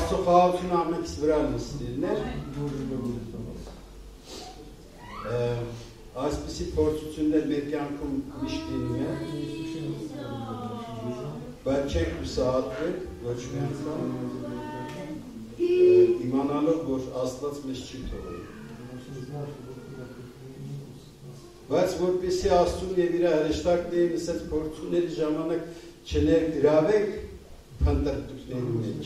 Աստծո խաղաղությունը ամենքից վրա նստելն էր։ Այսպիսի փորձություններ մեր կյանքում միշտ լինում է, բայց չենք հուսահատվել ոչ մի անգամ, իմանալով, որ Աստված մեզ չի թողել։ Բայց որպեսզի Աստծուն եւ իր հրեշտակներին ասած փորձությունների ժամանակ չներգրավենք փնտրտուքների մեջ։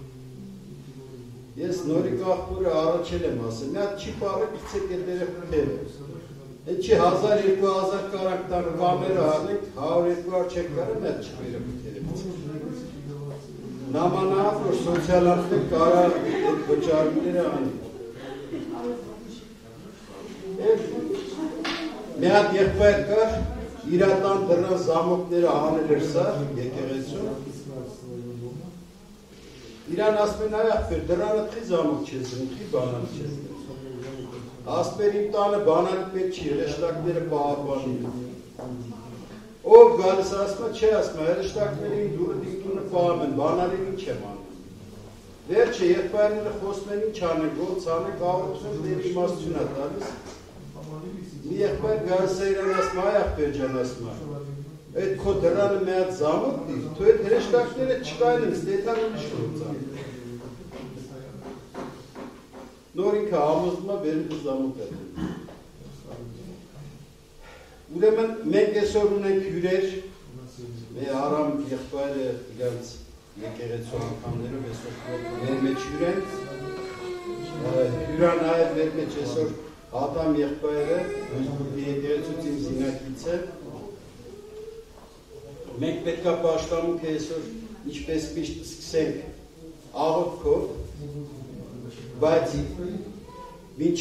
Ես նորի կաղբուրը առաջել եմ ասել, մի հատ չի պարը գցեք այդ երեխները։ Այդ չի 1000-2000 կարանք տան բաները հանենք, 100-200 չեք կարը, մի հատ չի երեխները։ Նամանավ, որ սոցիալարդներ կարա այդ վճարները անի։ Մի հատ եղբայր կար, իր տան դռան զամոկները հանել էր սա, եկեղեցու։ Իրան ասում են այ ախպեր, դռանը թի զամոկ չես դնում, թի բանալ չես դնում։ Ասում են իմ տանը բանալի պետք չի, հրեշտակները պահապանի։ Ով գալիս ասում է, չէ ասում է, հրեշտակները իմ դուրը դիկտունը պահում են, բանալին ինչ եմ անում։ Վերջը եղբայրները խոսում են ինչ անեն, ոնց անեն, գաղութում դեր իմաստություն է տալիս։ Մի եղբայր գալիս է իրան ասում, այ ախպեր ջան ասում է, այդ քո դռանը մի հատ զամոկ դիր, դու այդ հրեշտակները չկային ես, դետան ուրիշ ոնց ան։ Նոր ինքը համոզում է բերում ու զամոկ է դնում։ Ուրեմն մենք այսօր ունենք հյուրեր, մեր Արամ եղբայրը իրանց եկեղեցու անդամներով այսօր մեր մեջ հյուր են, հյուրա նաև մեր մեջ այսօր Ադամ եղբայրը, եկեղեցուց իմ զինակից է, մենք պետք է պաշտամունքը այսօր ինչպես միշտ սկսենք աղոթքով, բայց մինչև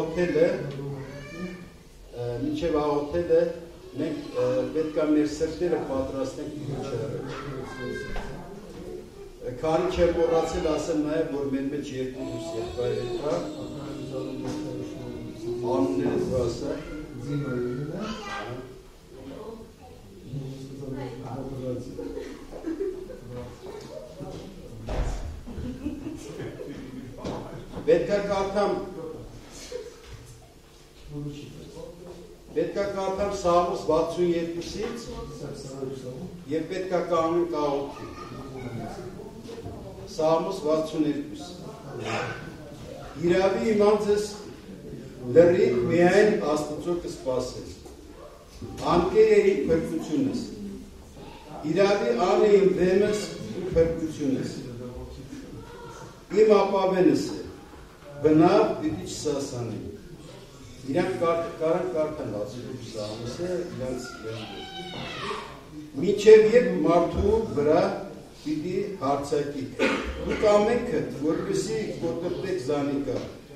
աղոթելը մենք պետք է մեր սրտերը պատրաստենք Տիրոջ առաջ։ Քանի չեմ մոռացել ասեմ նաև, որ մեր մեջ երկու դուս եղբայրեր կա, անունները դու ասա։ Պետք է կարդամ Սաղմոս 62-ից և պետք է կանենք աղոթքի։ Սաղմոս 62 Իրավի իմանց ես լրիվ միայն Աստծո կսպասես, անկե էի փրկությունս, իրավի ան է իմ դեմս ու փրկությունս, իմ ապավենս է, բնավ պիտի չսասանի։ Իրանք կարան կարդան 62 Սաղմոսը, իրանց մինչև երբ մարդու վրա պիտի հարցակիկ, դուք ամենքդ, որպեսի կոտրտեք զանիկա,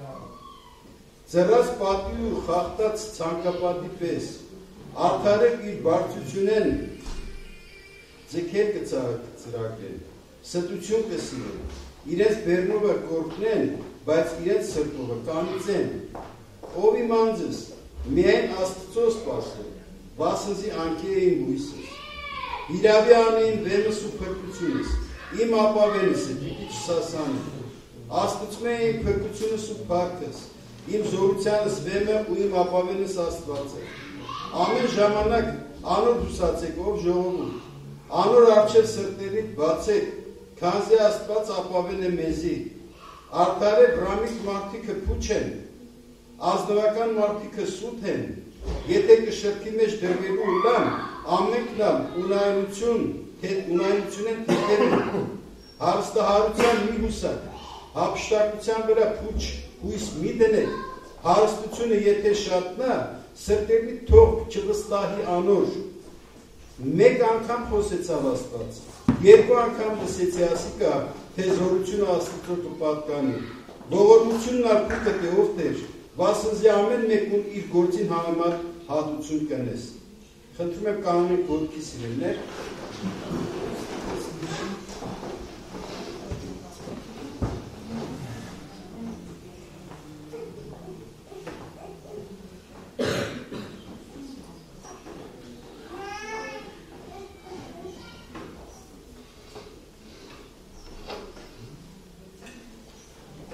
ձրած պատի ու խախտած ցանկապատի պես, արդարեք իր բարձությունեն ձգեր կծրակեն, ստություն կսիրեն, իրենց բերնովը կորքնեն, բայց իրենց սրտովը կանիծեն, ով իմանձս, միայն Աստծո սպասեն, վասնզի անկե էին հույսս, իրավի անեին վեմս ու փրկությունս, իմ ապավենս է, պիտի չսասանի, Աստծում է իմ փրկությունս ու փառքս, իմ զորությանս վեմը ու իմ ապավենս Աստված է, ամեն ժամանակ անոր հուսացեք, ով ժողովուրդ, անոր առջև սրտերիդ բացեք, քանզի Աստված ապավեն է մեզի, արդարե վրամիկ մարդիկը փուչ են, ազնվական մարդիկը սուտ են, եթե կշրքի մեջ դրվելու ուլան, ամենքնալ ունայնություն են թեթեր են, հարստահարության մի հուսակ, հապշտակության վրա փուչ հույս մի դնեք, հարստությունը եթե շատնա, սրտերի թող չվստահի անոր, մեկ անգամ խոսեցավ Աստված, երկու անգամ լսեցի ասիկա, թե զորությունը Աստծո կպատկանի, ողորմությունն արքուկը թե ով թեր, վասնզի ամեն մեկուն իր գործին համեմատ հատություն կնես։ Խնդրում եմ կանոնիկ ոտքի սիրելներ,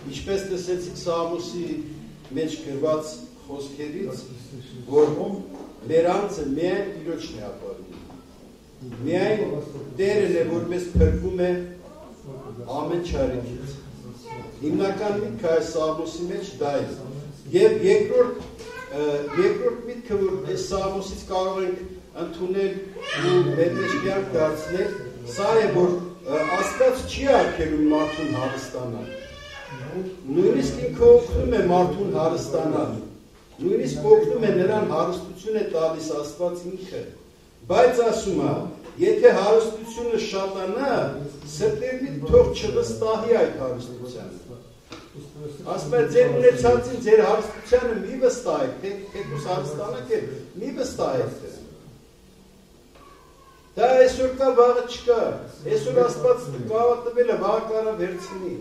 Ինչպես տեսեցիք Սամոսի մեջ գրված խոսքերից, որ մեր անձը միայն Տիրոջն է ապարում։ Միայն Տերն է, որպես փրկում է ամեն չարիքից։ Հիմնական միտքը այս Սամոսի մեջ դա է։ Եվ երկրորդ միտքը, որ այս Սամոսից կարող ենք ընդունել ու մեր մեջ կյանք դարձնել, սա է, որ Աստված չի արգելում մարդուն հարստանալ։ Նույնիսկ ինքը օգնում է մարդուն հարստանալ։ Նույնիսկ օգնում է նրան հարստություն է տալիս Աստված ինքը։ Բայց ասում է, եթե հարստությունը շատանա, սրտերից թող չվստահի այդ հարստությանը։ Ասում է, ձեր ունեցածին, ձեր հարստությանը մի վստահեք, թեկուզ հարստանաք է, մի վստահեք։ Դա այսօր կա, վաղը չկա, այսօր Աստված կավա տվել է, վաղը կարա վերցնի։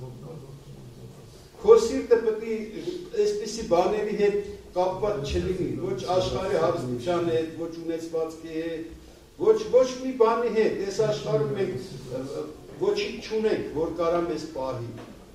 Քո սիրտը պետք է այսպիսի բաների հետ կապված չլինի, ոչ աշխարհի հարստության հետ, ոչ ունեցվածքի հետ, ոչ մի բանի հետ, այս աշխարհում մենք ոչինչ չունենք, որ կարա մեզ պահի։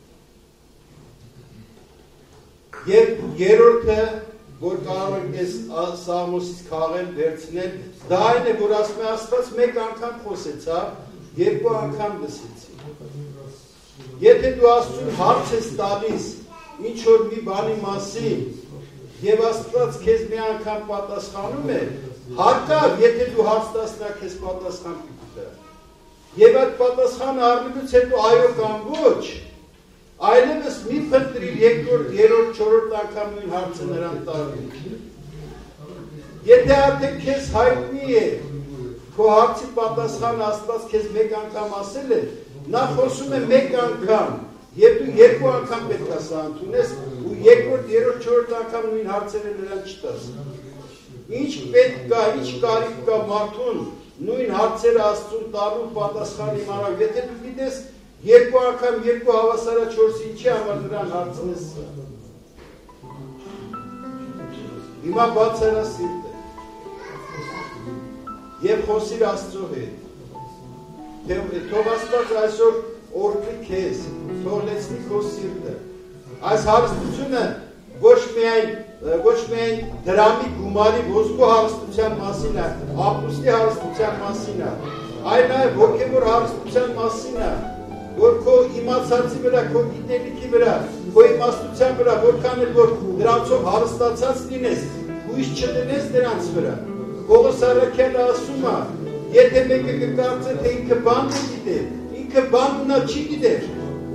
Եվ երրորդը, որ կարող ենք այս Սամոսից քաղել, վերցնել, դա այն է, որ ասում է Աստված մեկ անգամ խոսեցավ, երկու անգամ լսեցի։ Եթե դու Աստծուն հարց ես տալիս ինչ որ մի բանի մասին, եւ Աստված քեզ մի անգամ պատասխանում է, հարկավ, եթե դու հարց տաս նա քեզ պատասխան կտա։ Եվ այդ պատասխանը առնելուց հետո այո կամ ոչ, այլևս մի փնտրիր երկրորդ, երրորդ, չորրորդ անգամ նույն հարցը նրան տալու։ Եթե արդեն քեզ հայտնի է, քո հարցի պատասխանը Աստված քեզ մեկ անգամ ասել է, նա խոսում է մեկ անգամ, եւ դու երկու անգամ պետք է սա ընդունես ու երկրորդ, երրորդ, չորրորդ անգամ նույն հարցերը նրան չտաս։ Ինչ պետք կա, ինչ կարիք կա մարդուն նույն հարցերը Աստծուն տալու պատասխան իմանալ, եթե դու գիտես երկու անգամ երկու հավասարաչորսի ինչի համար նրան հարցնես։ Հիմա բացարա սիրտը եւ խոսիր Աստծո հետ։ Թող Աստված այսօր օրհնի քեզ, թող լեցնի քո սիրտը։ Այս հարստությունը ոչ միայն դրամի գումարի ոսկու հարստության մասին է, ապուստի հարստության մասին է, այլ նաև հոգևոր հարստության մասին է, որ քո իմացածի վրա, քո գիտելիքի վրա, քո իմաստության վրա, որքան էլ որ դրանցով հարստացած լինես, հույս չդնես դրանց վրա։ Պողոս առաքյալը ասում է, եթե մեկը կկարծե, թե ինքը բան գիտեր, ինքը բան նա չի գիտեր։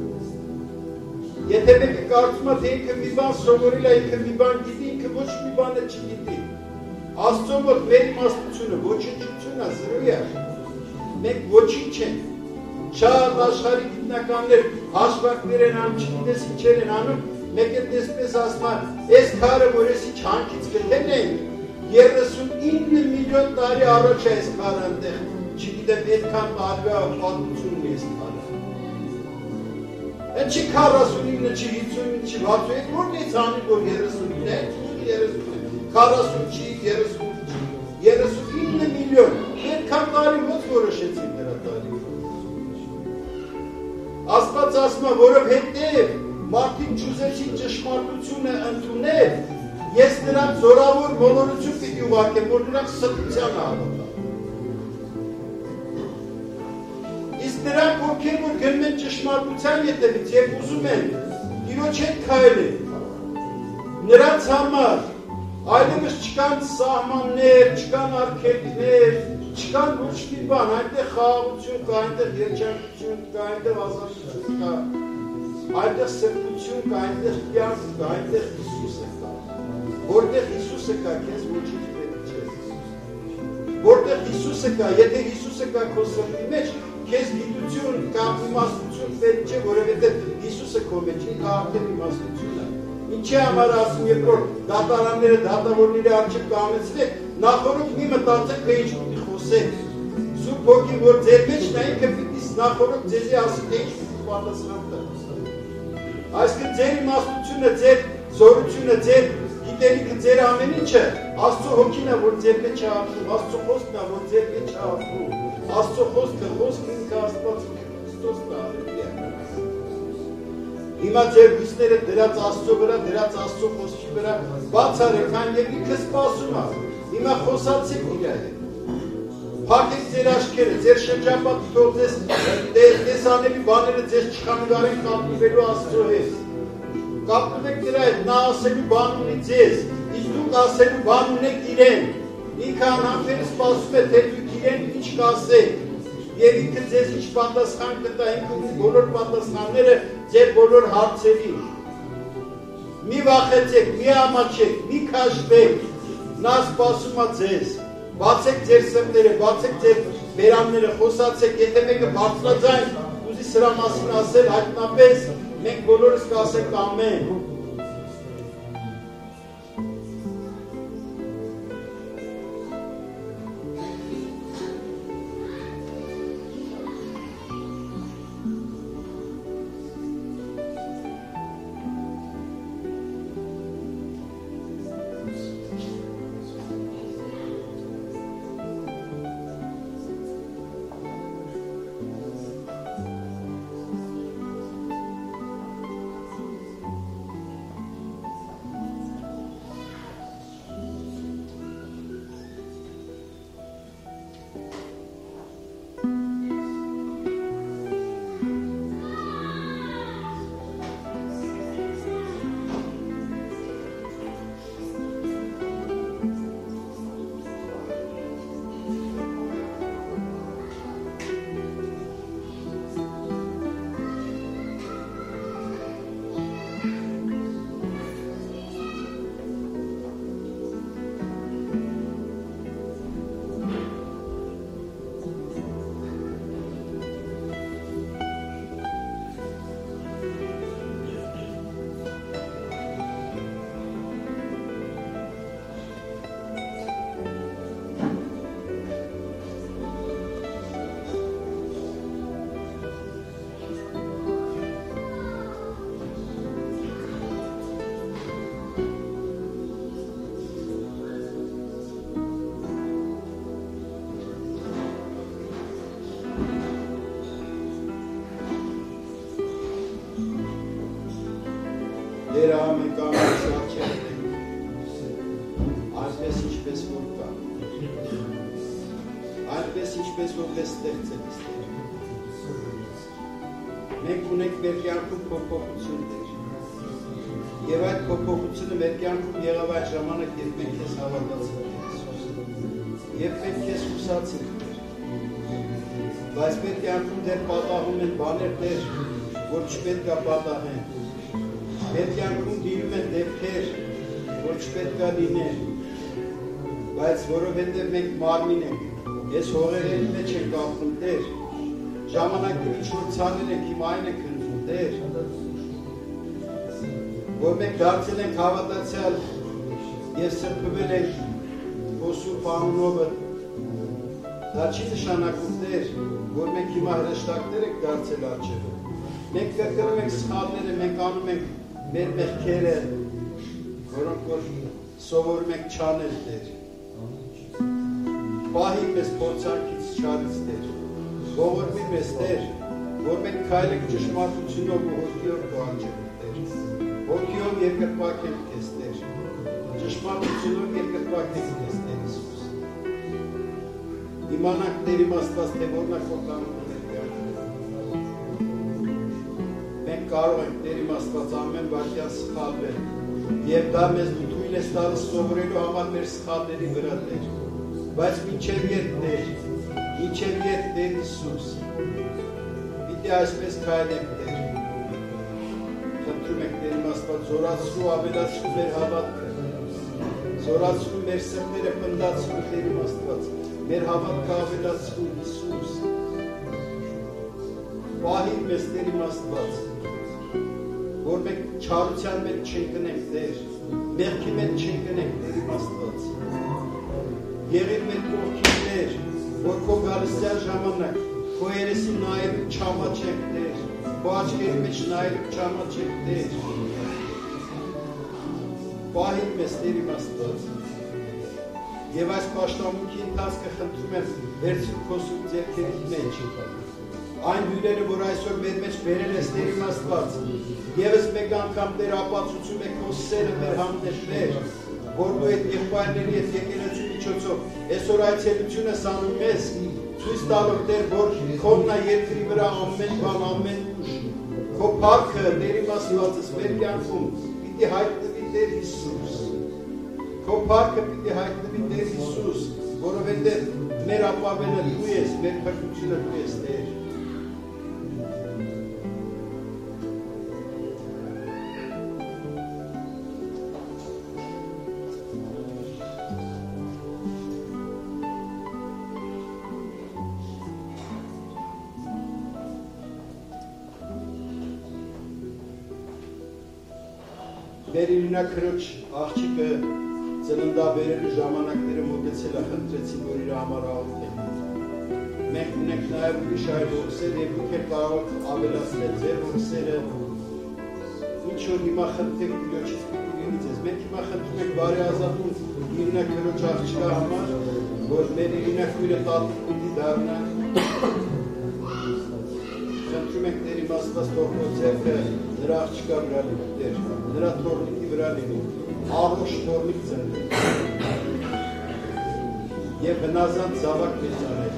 Եթե մեկը կարծում է, թե ինքը մի բան սովորել է, ինքը մի բան գիտի, ինքը ոչ մի բանը չգիտի։ Աստծո մոտ մեր իմաստությունը ոչնչություն է, զրույ է։ Մենք ոչինչ ենք։ Շատ աշխարհի գիտնականներ հաշվարկներ են անում, չգիտես ինչեր են անում, մեկը տեսպես ասում է, այս քարը, որ էսի չանկից գտել են, 39 միլիոն տարի առաջ է այս քարը այնտեղ, չգիտեմ այդքան տարվա պատմություն ունի այս քարը։ Չի 49, չի 59, չի 60, որտե՞ց անի որ 39 է, 40 չի, 30 չի, 39 միլիոն, այդքան տարի ոնց որոշեցին դրա տարի։ Աստված ասում է, որովհետև մարդիկ չուզեցին ճշմարտությունը ընդունել, ես նրանց զորավոր մոլորություն պիտի ուղարկեմ, որ նրանք ստության հավատան։ Իսկ նրանք ովքեր որ գնում են ճշմարտության ետևից եւ ուզում են Տիրոջ հետ քայլել, նրանց համար այլևս չկան սահմաններ, չկան արգելքներ, չկան ոչ մի բան, այնտեղ խաղաղություն կա, այնտեղ երջանկություն կա, այնտեղ ազատություն կա, այնտեղ սրբություն կա, այնտեղ կյանք կա, այնտեղ Հիսուսը կա։ Որտեղ Հիսուսը կա, քեզ ոչինչ պետք չէ։ Որտեղ Հիսուսը կա, եթե Հիսուսը կա քո սրտի մեջ, քեզ գիտություն կամ իմաստություն պետք չէ, որովհետև Հիսուսը քո մեջ ինքը արդեն իմաստություն է։ Ինչի համար ասում, երբ որ դատարանները դատավորների առջև կամեցնեք, նախորդ մի մտածեք, թե ինչ պիտի խոսեք։ Սուրբ Հոգին, որ ձեր մեջն է, ինքը պիտի նախորդ ձեզի ասի, թե ինչ պիտի պատասխան տա։ Այսինքն ձեր իմաստությունը, ձեր զորությունը, ձեր գիտելիքը, ձեր ամեն ինչը Աստծո Հոգին է, որ ձեր մեջ է ապրում, Աստծո խոսքն է, որ ձեր մեջ է ապրում։ Աստծո խոսքը ինքը Աստված Քրիստոսն է, Հիմա ձեր հույսները դրած Աստծո վրա, դրած Աստծո խոսքի վրա բացառեք, քան եւ ինքը սպասում է։ Հիմա խոսացեք իր հետ։ Փակեք ձեր աչքերը, ձեր շրջապատը թող ձեզ տեսանելի բաները ձեզ չխանգարեն կապնվելու Աստծո հետ։ Կապնվեք նրա հետ, նա ասելու բան ունի ձեզ, իսկ դուք ասելու բան ունեք իրեն։ Ինքը անհամբեր սպասում է, թե դուք իրեն ինչ կասեք։ Եվ ինքը ձեզ ինչ պատասխան կտա, ինքը ունի բոլոր պատասխանները ձեր բոլոր հարցերին։ Մի վախեցեք, մի ամաչեք, մի քաշվեք, նա սպասում է ձեզ։ Բացեք ձեր սրտերը, բացեք ձեր բերանները, խոսացեք, եթե մեկը բարձրաձայն ուզի սրա մասին ասել, հայտնապես մենք բոլորս կասենք ամեն։ Դերը ամեն կամից աչքերն այնպես ինչպես որ կա, այնպես ինչպես որպես ստեղծելիս Տեր։ Մենք ունենք մեր կյանքում փոփոխություններ, եւ այդ փոփոխությունը մեր կյանքում եղավ այդ ժամանակ, երբ մենք քեզ հավատացինք Հիսուս, եւ մենք քեզ հուսացինք Տեր։ Բայց մեր կյանքում դեռ պատահում են բաներ Տեր, որ չպետք է պատահեն։ Մեր կյանքում դիում են դեպքեր, որ չպետք է լինեն, բայց որովհետև մենք մարմին ենք, ես հողերերի մեջ ենք ապրում Տեր, ժամանակը ինչ-որ ցաներ ենք, հիմա այն ենք քննվում Տեր, որ մենք դարձել ենք հավատացյալ և սրբվել ենք քո սուրբ անունովը, դա չի նշանակում Տեր, որ մենք հիմա հրեշտակներ ենք դարձել առջևը, մենք կրկնում ենք սխալները, մենք անում ենք մեր մեղքերը, որոնք որ սովորում ենք չանել Տեր, պահի մեզ փորձանքից չարից Տեր, ողորմի մեզ Տեր, որ մենք քայլենք ճշմարտությունով ու հոգիով քո առջևում Տեր, հոգիով երկրպագենք քեզ Տեր, ճշմարտությունով երկրպագենք քեզ Տեր Հիսուս, իմանանք Տեր իմաստված, թե որն է քո կամքը մեր կյանքում, մենք կարող ենք Տեր իմաստված ամեն վայրկյան սխալվել, եւ դա մեզ թույլ է տալիս սովորելու համար մեր սխալների վրա Տեր, բայց մինչև երբ Տեր, մինչև երբ Տեր Հիսուս, պիտի այսպես քայլենք Տեր, խնդրում ենք Տեր իմաստված, զորացրու ավելացրու մեր հավատքը, զորացրու մեր սրտերը պնդացրու Տեր իմաստված, մեր հավատքը ավելացրու Հիսուս, պահի մեզ Տեր իմաստված, որ մենք չարության մեջ չընկնենք Տեր, մեղքի մեջ չընկնենք Տեր իմաստված, եղիր մեր կողքին Տեր, որ քո գալստյան ժամանակ, քո երեսին նայելու չամաչենք Տեր, քո աչքերի մեջ նայելու չամաչենք Տեր, պահի մեզ Տեր իմաստված, եւ այս պաշտամունքի ընթացքը խնդրում եմ վերցրու քո սուրբ ձեռքերի մեջ, այն հյուրերը, որ այսօր մեր մեջ բերել ես Տեր իմ Աստված, ևս մեկ անգամ Տեր ապացուցում է քո սերը մեր հանդեպ, որ դու այդ եղբայրների հետ եկեղեցու միջոցով այսօր այցելություն ես անում ես, ցույց տալով Տեր, որ քոնն է երկրի վրա ամեն բան, ամեն ուժ, քո փառքը Տեր իմ Աստվածս մեր կյանքում պիտի հայտնվի Տեր Հիսուս, քո փառքը պիտի հայտնվի Տեր Հիսուս, որովհետև մեր ապավենը դու ես, մեր փրկությունը դու ես Տեր։ Մեր իրինակրոջ աղջիկը ծննդաբերելու ժամանակները մոտեցել է, խնդրեցին, որ իր համար աղոթեն։ Մենք ունենք նաև ուրիշ այլ ողսեր և դուք եք կարող ավելացնել ձեր ողսերը, ինչ որ հիմա խնդրեք Տիրոջից պիտի լինի ձեզ։ Մենք հիմա խնդրում ենք բարեազատուն իրինակրոջ աղջկա համար, որ մեր իրինակույրը տատիկ պիտի դառնա։ Խնդրում ենք Տեր իմ Աստված թող քո ձեռքը նրա աղջկա վրա լինի, Տեր, նրա թոռնիկի վրա լինի, առողջ թոռնիկ ծնվի և հնազանդ զավակ մեծանել։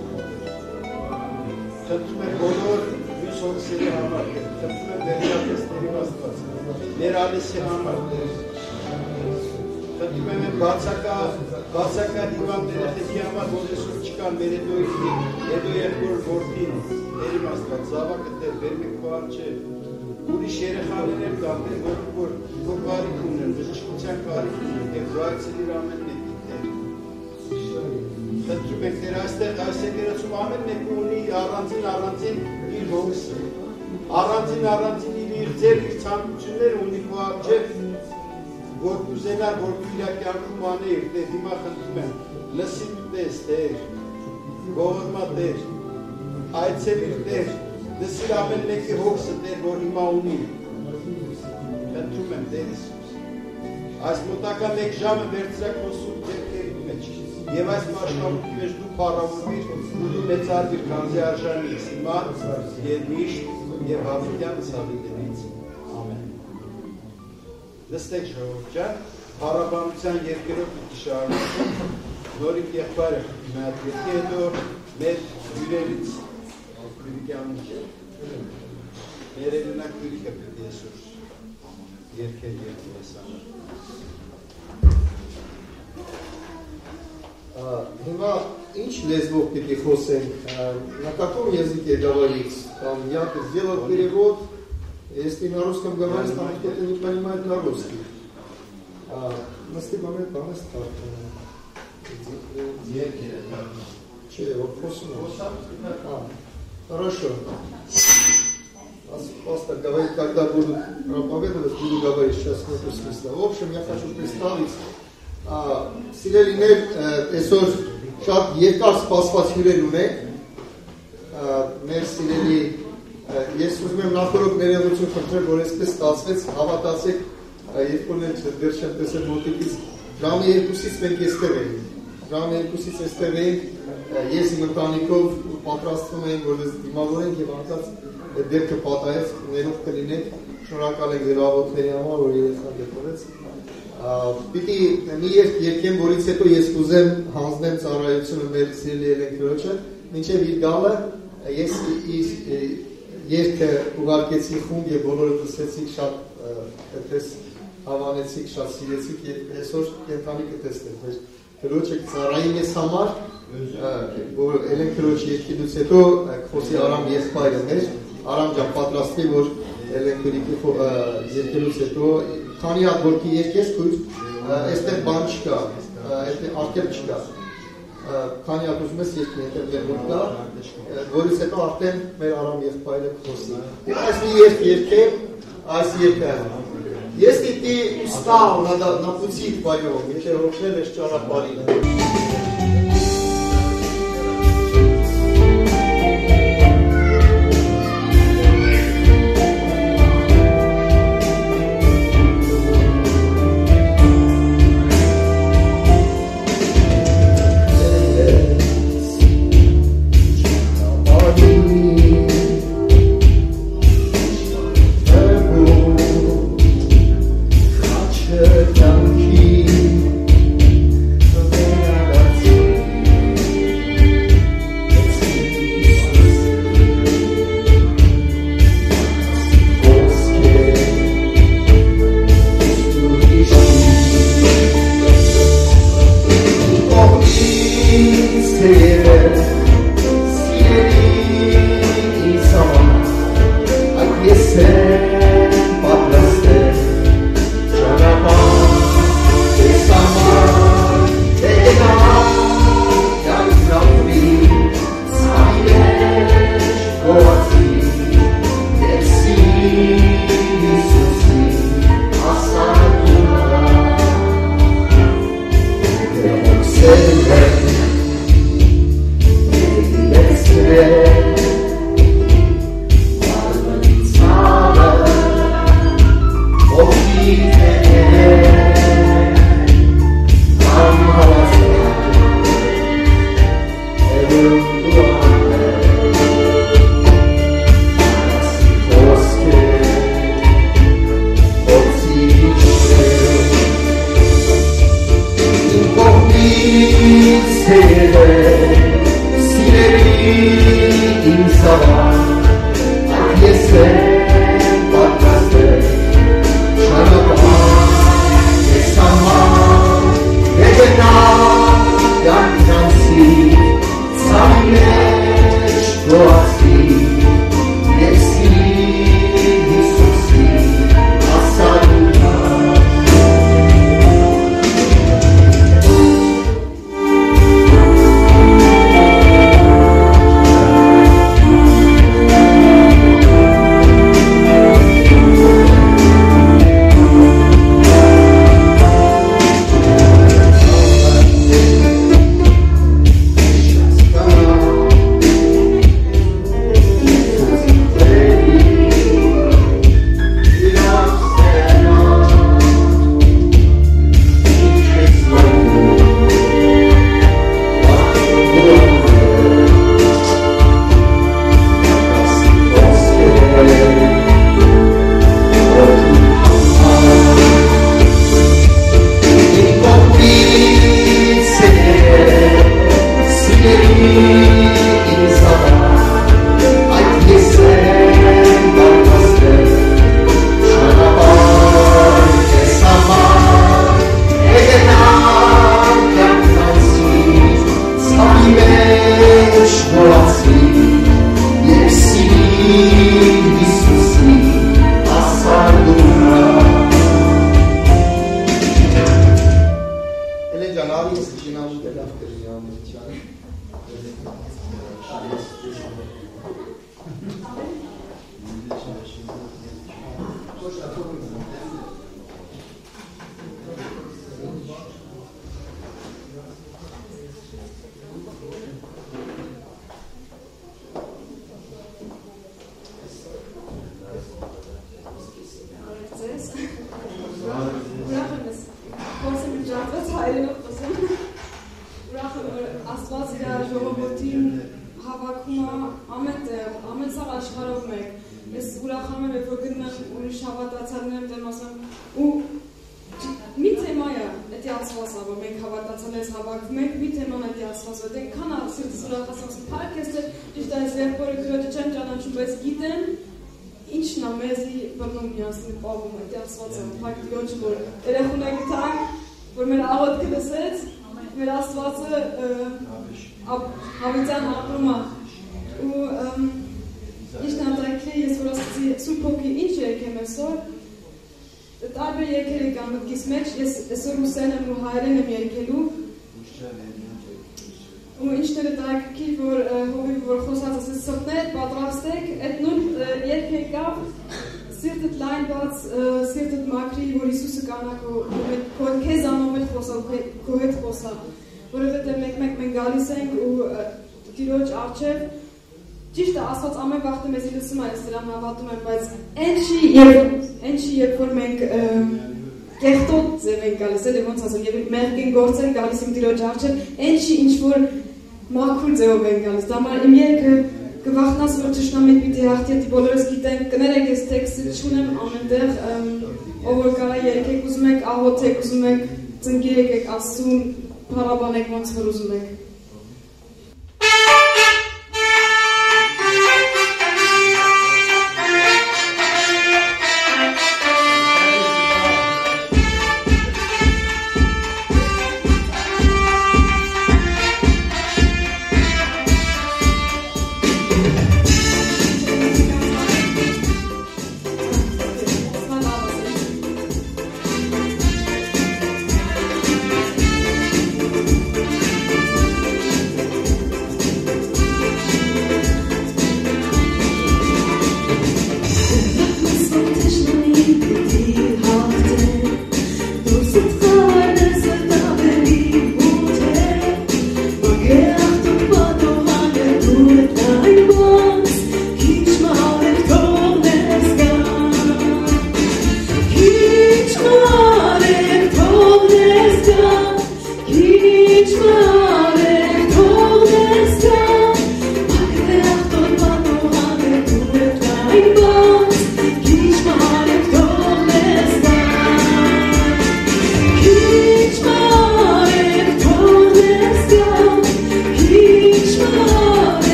Խնդրում եմ բոլոր մյուս հոգսերի համար, խնդրում եմ վերջապես Տեր իմ Աստված, մեր Ալիսի համար, խնդրում եմ բացակա հիվանդ երեխեքի համար, որ այսօր չկան մեր հետո եղբոր որդին, Տեր իմ Աստված, զավակը Տեր, բեր մեկ քո առջև, ուրիշ երեխաներ կան, որ քո կարիք ունեն, բժշկության կարիք ունեն, և դու այցելիր ամեն մեկի Տեր։ Խնդրում ենք Տեր, այստեղ այս եկեղեցում ամեն մեկը ունի առանձին իր հոգսը, առանձին իր իղձեր, իր ցանկությունները ունի քո առջև, որ կուզենար, որ դու իր կյանքում անեիր, Տեր, հիմա խնդրում եմ, լսի դու տես, Տեր, ողորմա Տեր, այցելիր Տեր, լսիր ամեն մեկի հոգսը Տեր, որ հիմա ունի, խնդրում եմ Տեր Հիսուս, այս մոտակա մեկ ժամը վերցրեք քո սուրբ ձեռքերի մեջ, և այս պաշտամունքի մեջ դու փառավորվիր ու դու մեծարվիր, քանզի արժանի ես հիմա և միշտ և հավիտյանս հավիտենից, ամեն։ Նստեք ժողովուրդ ջան, փառաբանության երկրորդ պիտի շարունակենք, նորից եղբայրը մի հատ երկի հետո մեր հյուրերից մեր էլունակ հյուրիկը պիտի այսօր երկեր ես համար։ Հիմա ինչ լեզվով պիտի խոսենք, на каком языке говорить? Там я сделал перевод, если на русском говорить, там кто-то не понимает на русский. Наступный момент, там Хорошо. Просто говорить, когда буду проповедовать, буду говорить, сейчас нету смысла. В общем, я хочу представить Սիրելիներ, այսօր շատ երկար սպասված հյուրեր ունենք, մեր սիրելի, ես ուզում եմ նախորդ ներողություն խնդրել, որ այսպես ստացվեց, հավատացեք, երբ որ մենք դեռ չեմ տեսել մոտիկից, ժամը 2-ից մենք այստեղ էինք, ես իմ ընտանիքով պատրաստվում էինք, որպես դիմավորենք և անկած դեպքը պատահեց, ներող կլինենք, շնորհակալ ենք ձեր աղոթքների համար, որ երեխան դեպորեց։ Պիտի մի երգ երգեմ, որից հետո ես կուզեմ հանձնեմ ծառայությունը մեր սիրելի Էլենքրոջը, մինչև իր գալը ես երգը ուղարկեցի խումբ և բոլորը լսեցիք, շատ այդպես հավանեցիք, շատ սիրեցիք և այսօր կենդանի կտեսնեք մեր քրոջը ծառայի մեզ համար, որ Էլենքրոջի երգից հետո կխոսի Արամ եղբայրը մեր, Արամ ջան պատրաստվի, որ Էլենքրոջի երգից հետո քանի հատ որքի երկես քույր, այստեղ բան չկա, արկել չկա, քանի հատ ուզում ես երկի հետև վերում կա, որից հետո արդեն մեր Արամ եղբայրը կխոսի։ Այս մի երկ երկեմ, այս երկը, если ты устал на пути твоем, если рухнешь чарапарина.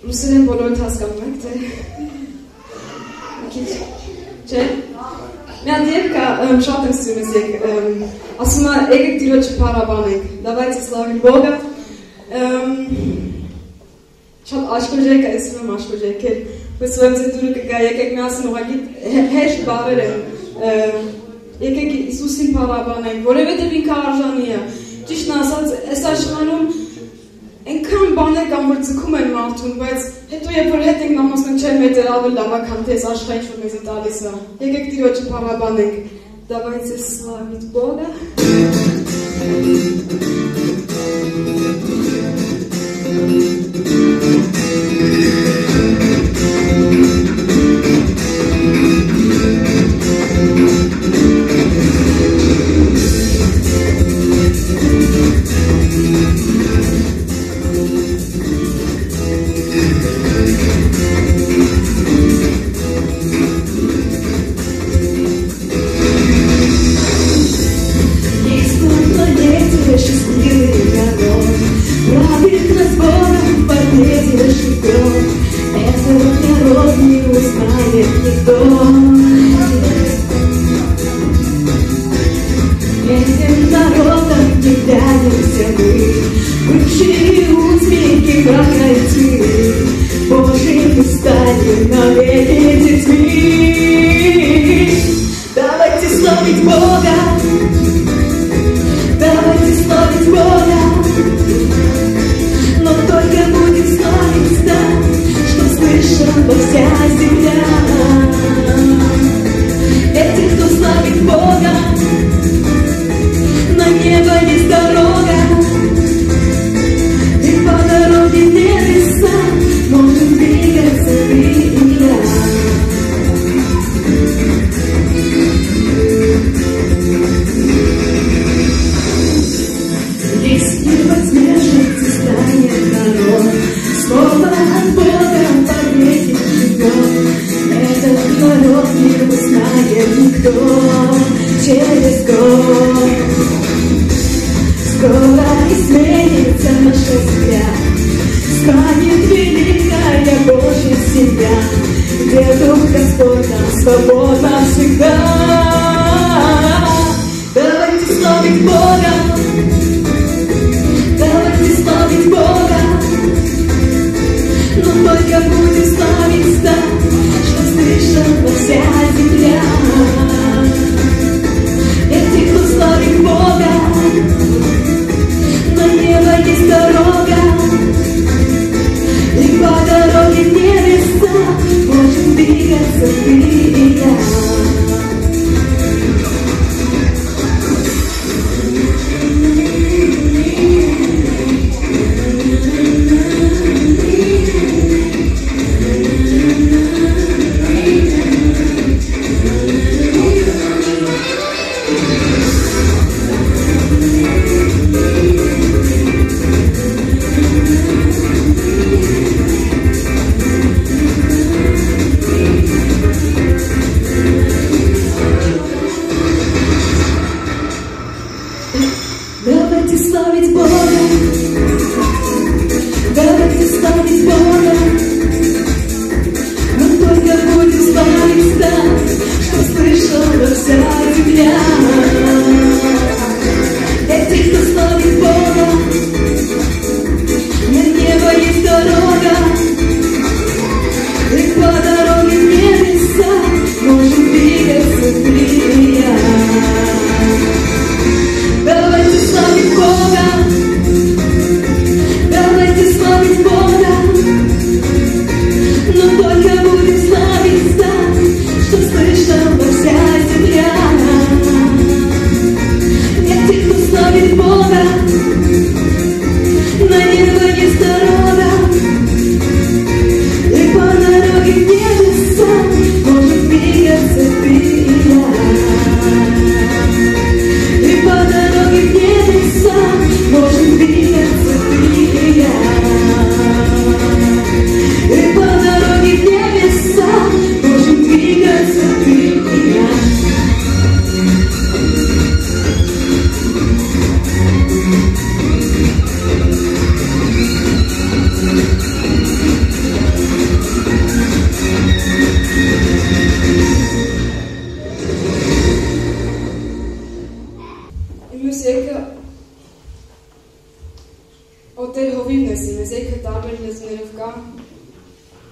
Ռուսերեն բոլորդ հասկանում եք, թե չէ։ Մի հատ երգ շատ եմ սիրում ես ասում է եկեք Տիրոջը փառաբանենք, давайте славить Бога։ Շատ աշկոջեք է, ասում եմ աշկոջեք էլ, հույսով եմ ձեզ դուրը կգա, եկեք միասին ուղղակի հեշտ բառեր են, եկեք Իսուսին փառաբանենք, որովհետև ինքը արժանի է։ Ճիշտն ասած, այս աշխարհում այնքան բաներ կան, որ ձգում են մարդուն, բայց հետո երբ որ հետ ենք նամազում չեն մետր ավելի լավ է, քան թե այս աշխարհին ինչ որ մեզի տալիս է։ Եկեք Տիրոջը փառաբանենք, давайте славить Бога։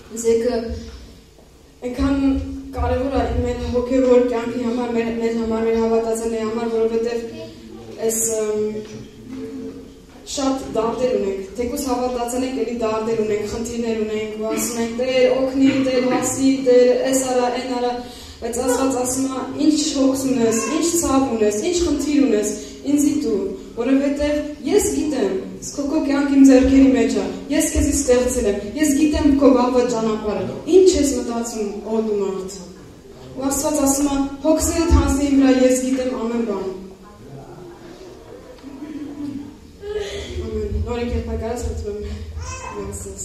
Զեկը այնքան կարևոր է մեր հոգևոր կյանքի համար, մեր համար, մեր հավատացյալների համար, որովհետև այս շատ դարդեր ունենք, թեկուզ հավատացել ենք, էլի դարդեր ունենք, խնդիրներ ունենք, ու ասում ենք, Տեր օգնի, Տեր հասի, Տեր էս արա, այն արա, բայց Աստված ասում է, ինչ հոգս ունես, ինչ ցավ ունես, ինչ խնդիր ունես, ինձի տուր, որովհետև ես գիտեմ, քո կյանքը իմ ձեռքերի մեջ է, ես քեզ ստեղծել եմ, ես գիտեմ քո վաղվա ճանապարհը, ինչ ես մտածում, օ դու մարդ։ Ու Աստված ասում է, հոգսերդ հանձնի իմ վրա, ես գիտեմ ամեն բան։ Նորից երբակարած խնդրում եմ ինձ։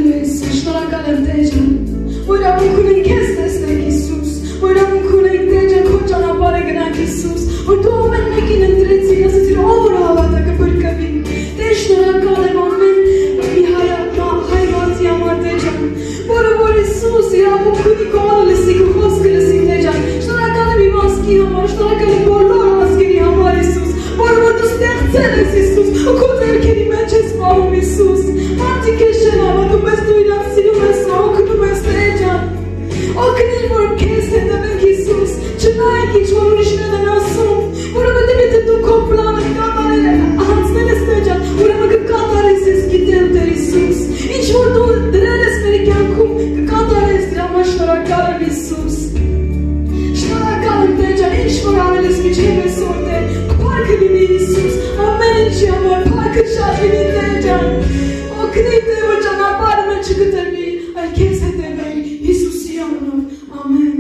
Հալելույա, շնորհակալ եմ Տեր ջան, որ ամենքուն ենք քեզ տեսնենք Հիսուս, որ ամենքուն ենք Տեր ջան քո ճանապարհը գնանք Հիսուս, որ դու ամեն մեկին ընտրեցիր, ասեցիր ով որ հավատա կփրկվի։ Տեր շնորհակալ եմ ամեն մի հայ մարդի համար Տեր ջան, որը որ Հիսուս իրավունք ունի կողալ լսի քո խոսքը լսի Տեր ջան, շնորհակալ եմ իմ ազգի համար, շնորհակալ եմ բոլոր ազգերի համար Հիսուս, որը որ դու ստեղծել ես Հիսուս, ու քո ձեռքերի մեջ ես պահում Հիսուս, մարդիկ ես չեն հավատում, բայց դու իրանց սիրում ես, օգնում ես Տեր ջան, օգնիր որ քեզ հետևենք Հիսուս, չնայենք ինչ որ ուրիշներն են ասում, որովհետև եթե դու քո պլանը կատարել անցնել ես Տեր ջան, ուրեմն կկատարես ես գիտեմ Տեր Հիսուս, ինչ որ դու դրել ես մեր կյանքում, կկատարես դրա համար շնորհակալ եմ Հիսուս, շնորհակալ եմ Տեր ջան, ինչ որ արել ես միջև այսօր Տեր, փառքը լինի Հիսուս, ամեն ինչի համար փառքը շատ լինի Տեր ջան, օգնի Տեր որ ճանապարհը մեջ չգտնվի, այլ քեզ հետևենք Հիսուսի անունով, ամեն։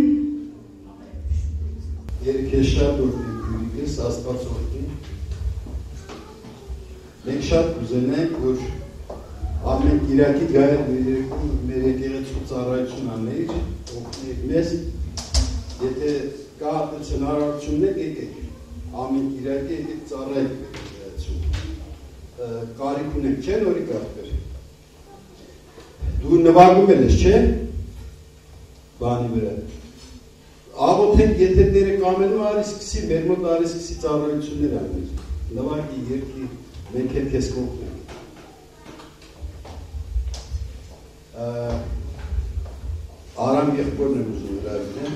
Երկես շատ օրդիկ ես Աստված օրդին, մենք շատ կուզենենք, որ ամեն Կիրակի գայր մեր եկեղեցու ծառայություն անեիր, օգնեիր մեզ, եթե կա հնարավորություն եք, եկեք, ամեն Կիրակի եկեք ծառայեք եկեղեցու, կարիք ունենք, չէ նորի կարդեր, դու նվագում ես, չէ, բանի վրա, աղոթենք, եթե դերը կամենում արի սկսի, մեր մոտ արի սկսի ծառայություններ աներ, նվագի, երկի, մենք հետ կես կողնենք, Արամ եղբորն եմ ուզում հրավիրեմ,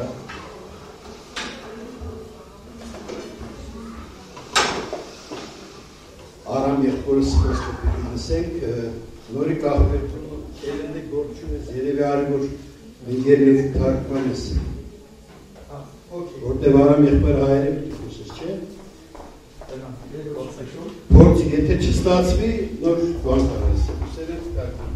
Արամ եղբորը սխոսքը պիտի լսենք, նորի կաղբերթում ելենդ եք գործում ես, երևի արի որ ընգերների թարգման ես, որտև Արամ եղբորը հայերը պիտի խոսես, չէ? Որց, եթե չստացվի, նոր բան կարես, ուսեր եմ թարգման։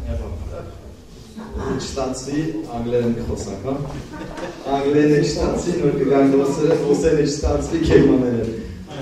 Չստացվի, անգլերեն կխոսանք, հա? Անգլերեն չստացվի, նոր կգանք խոսել չստացվի, կերմանել են։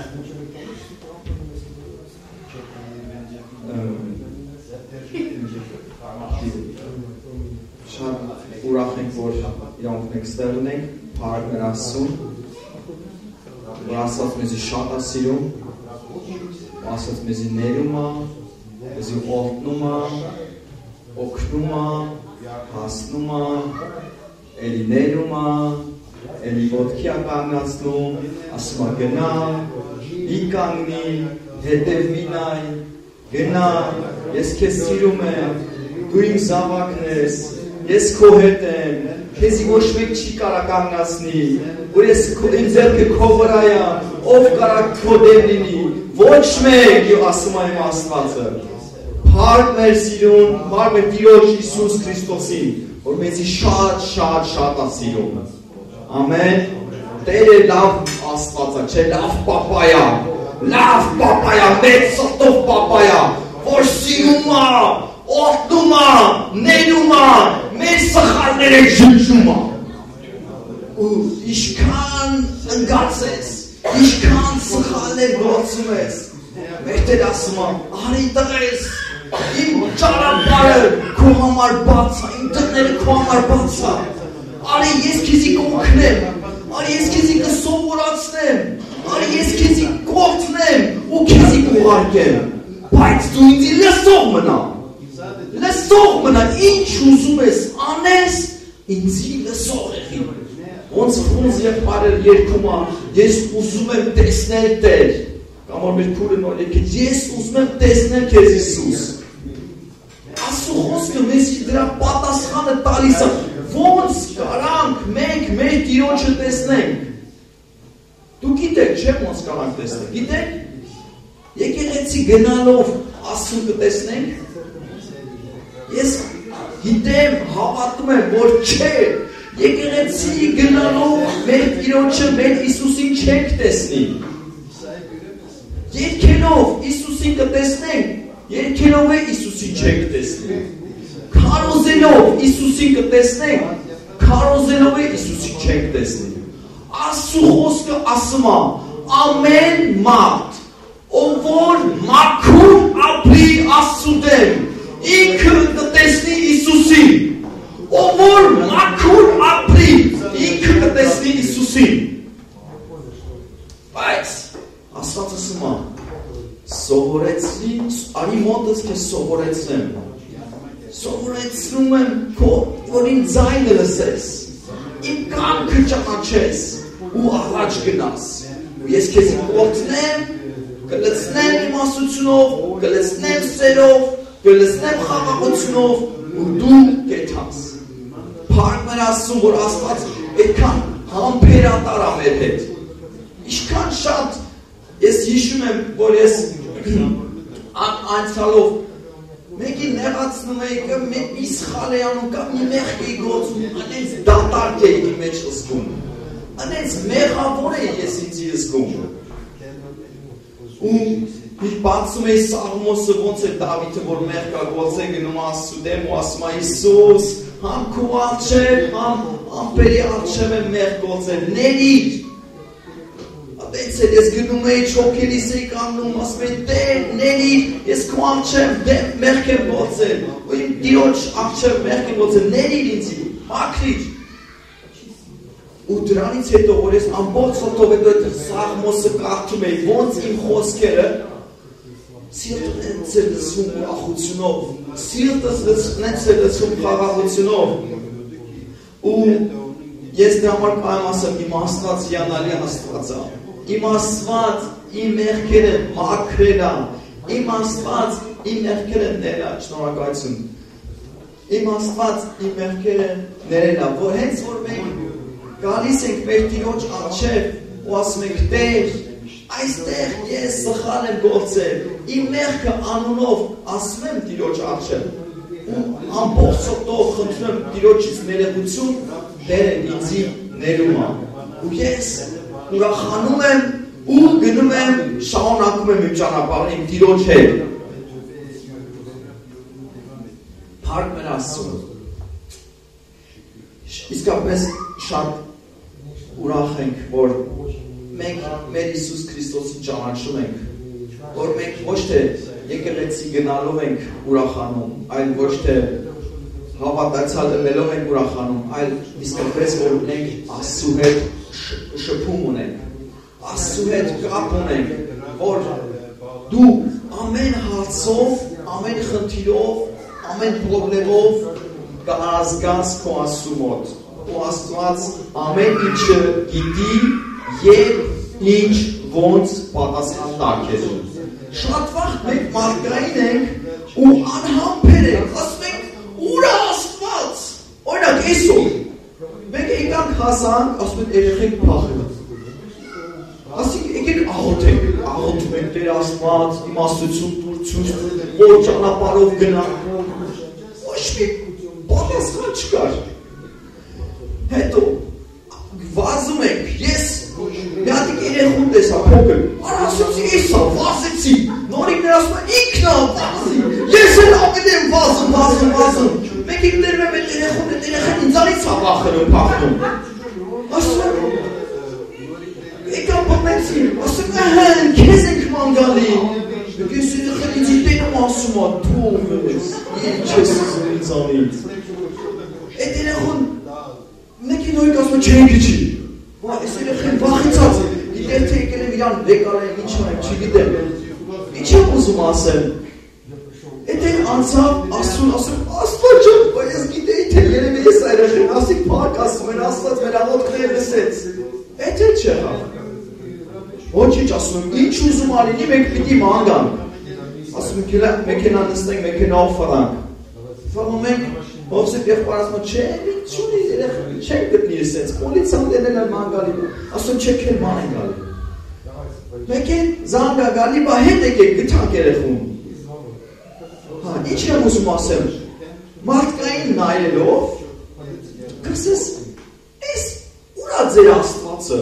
Շատ ուրախ ենք, որ իրանք մենք ստեղ ունենք, փառք մեր Աստծուն, որ Աստված մեզի շատ է սիրում, Աստված մեզի ներում է, մեզի օրհնում է, օգնում է, հասնում է, էլի ներում է, էլի ոտքի է կանգնացնում, ասում է գնա, մի կանգնի, հետև մի նայ, գնա, ես քեզ սիրում եմ, դու իմ զավակն ես, ես քո հետ եմ, քեզի ոչ մեկ չի կարա կանգնացնի, որ ես իմ ձեռքը քո վրա է, ով կարա քո դեմ լինի, ոչ մեկ, ասում է իմ Աստվածը։ Փառք մեր սիրուն, փառք մեր Տիրոջ Հիսուս Քրիստոսին, որ մեզի շատ է սիրում։ Ամեն։ Տերը լավ Աստված է, չէ, լավ պապայա, մեծ սրտով պապայա, որ սիրում է, օրհնում է, ներում է, մեր սխալները շնչում է։ Ու ինչքան ընկած ես, ինչքան սխալներ գործում ես, մեր Տեր ասում է, արի տղես, իմ ճանապարհը քո համար բաց է, իմ դռները քո համար բաց է, արի ես քեզի կօգնեմ, արի ես քեզի կսովորացնեմ, արի ես քեզի կօգնեմ ու քեզի կուղարկեմ, բայց դու ինձ լսող մնա, ինչ ուզում ես անես, ինձի լսող եղի, ոնց խունձ եղբայրը երգում է, ես ուզում եմ տեսնել Տեր, կամ որ մեր քուրը նոր եկեց, ես ուզում եմ տեսնել քեզ Հիսուս, Աստծո խոսքը մեզի դրա պատասխանը տալիս է, ոնց կարանք մենք մեր Տիրոջը տեսնենք, դու գիտեք, չէ՞ ոնց կարանք տեսնել, գիտեք, եկեղեցի գնալով Աստծուն կտեսնենք, ես գիտեմ, հավատում եմ, որ չէ, եկեղեցի գնալով մեր Տիրոջը, մեր Հիսուսին չենք տեսնի, երգելով Հիսուսին կտեսնենք, երգելով է Հիսուսին չենք տեսնի, քարոզելով Հիսուսին կտեսնենք, քարոզելով է Հիսուսին չենք տեսնի, Աստծո խոսքը ասում է, ամեն մարդ, ով որ մաքուր ապրի Աստծո դեմ, ինքը կտեսնի թե սովորեցնեմ։ Սովորեցնում եմ քո, որ իմ ձայնը լսես, իմ կամքը ճանաչես ու առաջ գնաս։ Ու ես քեզ կօգնեմ, կլցնեմ իմաստությունով, կլցնեմ սերով, կլցնեմ խաղաղությունով ու դու կեթաս։ Փառք մեր Աստծուն, որ Աստված այդքան համբերատար է մեր հետ։ Ինչքան շատ ես հիշում եմ, որ ես անցյալով մեկի նեղացնում էի, մի սխալ էի անում, կամ մի մեղք էի գործում, անենց դատարկ էի իմ մեջ զգում, անենց մեղավոր էի ես ինձի զգում։ Ու բացում էի Սաղմոսը, ոնց է Դավիթը, որ մեղք է գործել, գնում Աստծու դեմ ու ասում է Հիսուս, համ քո առջև, համ ամպերի առջև եմ մեղք գործել, ների։ Այդպես էլ ես գնում էի չոքելիս էի կանգնում, ասում էի Տեր, ների, ես քո առջև մեղք եմ գործել, ու իմ Տիրոջ առջև մեղք եմ գործել, ների ինձի, մաքրիր։ Ու դրանից հետո, որ ես ամբողջ օդով հետո այդ Սաղմոսը կարդում էի, ոնց իմ խոսքերը սիրտս է լսում ուրախությունով, սիրտս նենց է լսում խաղաղությունով։ Ու ես դրա համար կայեմ ասեմ, իմ Աստված հիանալի Աստված է, իմ Աստված իմ մեղքերը մաքրել է, իմ Աստված իմ մեղքերը ներել է, շնորհակալություն։ Իմ Աստված իմ մեղքերը ներել է, որ հենց որ մենք գալիս ենք մեր Տիրոջ առջև ու ասում ենք Տեր, այստեղ ես սխալ եմ գործել, իմ մեղքը անունով ասում եմ Տիրոջ առջև ու ամբողջ օդով խնդրում Տիրոջից ներողություն, Տերը ինձի ներում է։ Ու ես ուրախանում եմ ու գնում եմ, շարունակում եմ իմ ճանապարհը իմ Տիրոջ հետ։ Փառք մեր Աստծուն։ Իսկապես շատ ուրախ ենք, որ մենք մեր Հիսուս Քրիստոսին ճանաչում ենք, որ մենք ոչ թե եկեղեցի գնալով ենք ուրախանում, այլ ոչ թե հավատացյալ լինելով ենք ուրախանում, այլ իսկապես որ մենք Աստծու հետ շփում ունենք, Աստծու հետ կապ ունենք, որ դու ամեն հարցով, ամեն խնդիրով, ամեն պրոբլեմով կհասկանաս քո Աստծու մոտ, ու Աստված ամեն ինչը գիտի եւ ինչ ոնց պատասխան տա քեզ։ Շատ վաղ մենք մարդկային ենք ու անհամբեր ենք, ասում ենք ուր է Աստված։ Օրինակ այսօր մենք եկանք հասանք, ասում ենք երեխեք փախել։ Ասիկ եկեք աղոթենք, աղոթում ենք Տեր Աստված, իմաստություն տուր ցույց, որ ճանապարհով գնա։ Ոչ մի պատասխան չկար։ Հետո վազում ենք, ես մի հատիկ երեխուն տեսա փոքր, ասացի էսա, վազեցի, նորիկներ ասում են ինքն է վազի, ես էլ ապետ եմ վազում, մեկ ինքներում եմ այդ երեխուն, այդ երեխան ինձանից է վախենում, փախնում, ասում եմ, եկան պղնեցի, ասում եմ, քեզ ենք ման գալի, ես երեխան ինձի տենում ասում է, թող ես, ինչ ես ինձանից, այդ երեխուն, մեկին նորիկ ասում է չեն գիչի, ես երեխեն վախեցած, գիտեր թե եկել եմ իրան վեկալ եմ, ինչ եմ, չգիտեմ, ինչ եմ ուզում ասեմ, էդ են անցավ, ասում, Աստված ջան, ես գիտեի թե երևի ես երեխեն, ասիկ պարկ ասում են, Աստված մեր աղոթքները լսեց, էդ է չեղավ, ոչինչ ասում եմ, ինչ ուզում ալինի, մենք պիտի մանգան, ասում եմ, մեքենա նստենք, մեքենով վրանք, վաղում ենք, Ովսեփ եղբայրը ասում է, չէ, չունի երեխա, չեն գտնի սենց, պոլիցիան դենել է ման գալի, ասում չեք էլ ման են գալի։ Մեկ են զանգա գալի, բա հետ եկեք գտանք երեխուն։ Հա, ինչ եմ ուզում ասեմ, մարդկային նայելով, կսես, ես ուրա ձեր Աստվածը,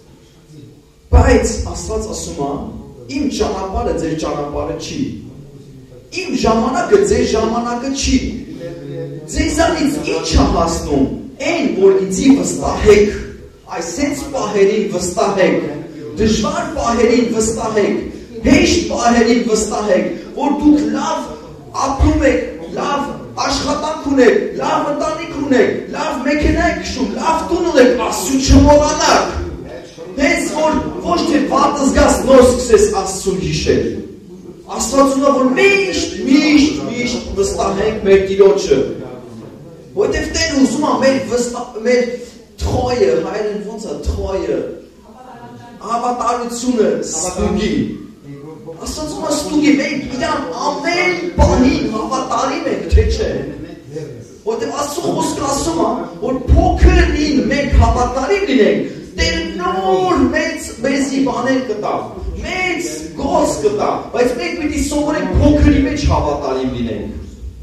բայց Աստված ասում է, իմ ճանապարհը ձեր ճանապարհը չի, իմ ժամանակը ձեր ժամանակը չի, ձեզանից ինչ է հասնում, այն, որ ինձի վստահեք, այսենց պահերին վստահեք, դժվար պահերին վստահեք, հեշտ պահերին վստահեք, որ դուք լավ ապրում եք, լավ աշխատանք ունեք, լավ ընտանիք ունեք, լավ մեքենա եք քշում, լավ տուն ունեք, Աստծու չմոռանաք, հենց որ ոչ թե վատ զգաս նոր սկսես Աստծուն հիշել, Աստված ունա որ միշտ վստահենք մեր Տիրոջը։ Որտեվ Տերը ուզում է մեր թրոյը, հայերեն ոնց է թրոյը, հավատարությունը ստուգի։ Աստված ուզում է ստուգի, մենք իրան ամեն բանին հավատարիմ ենք, թե չէ։ Որտեվ Աստծո խոսքը ասում է, որ փոքրին մենք հավատարիմ լինենք, Տերը նոր մեզի բաներ կտա, մեծ գործ կտա, բայց մենք պիտի սովորենք փոքրի մեջ հավատարիմ լինենք։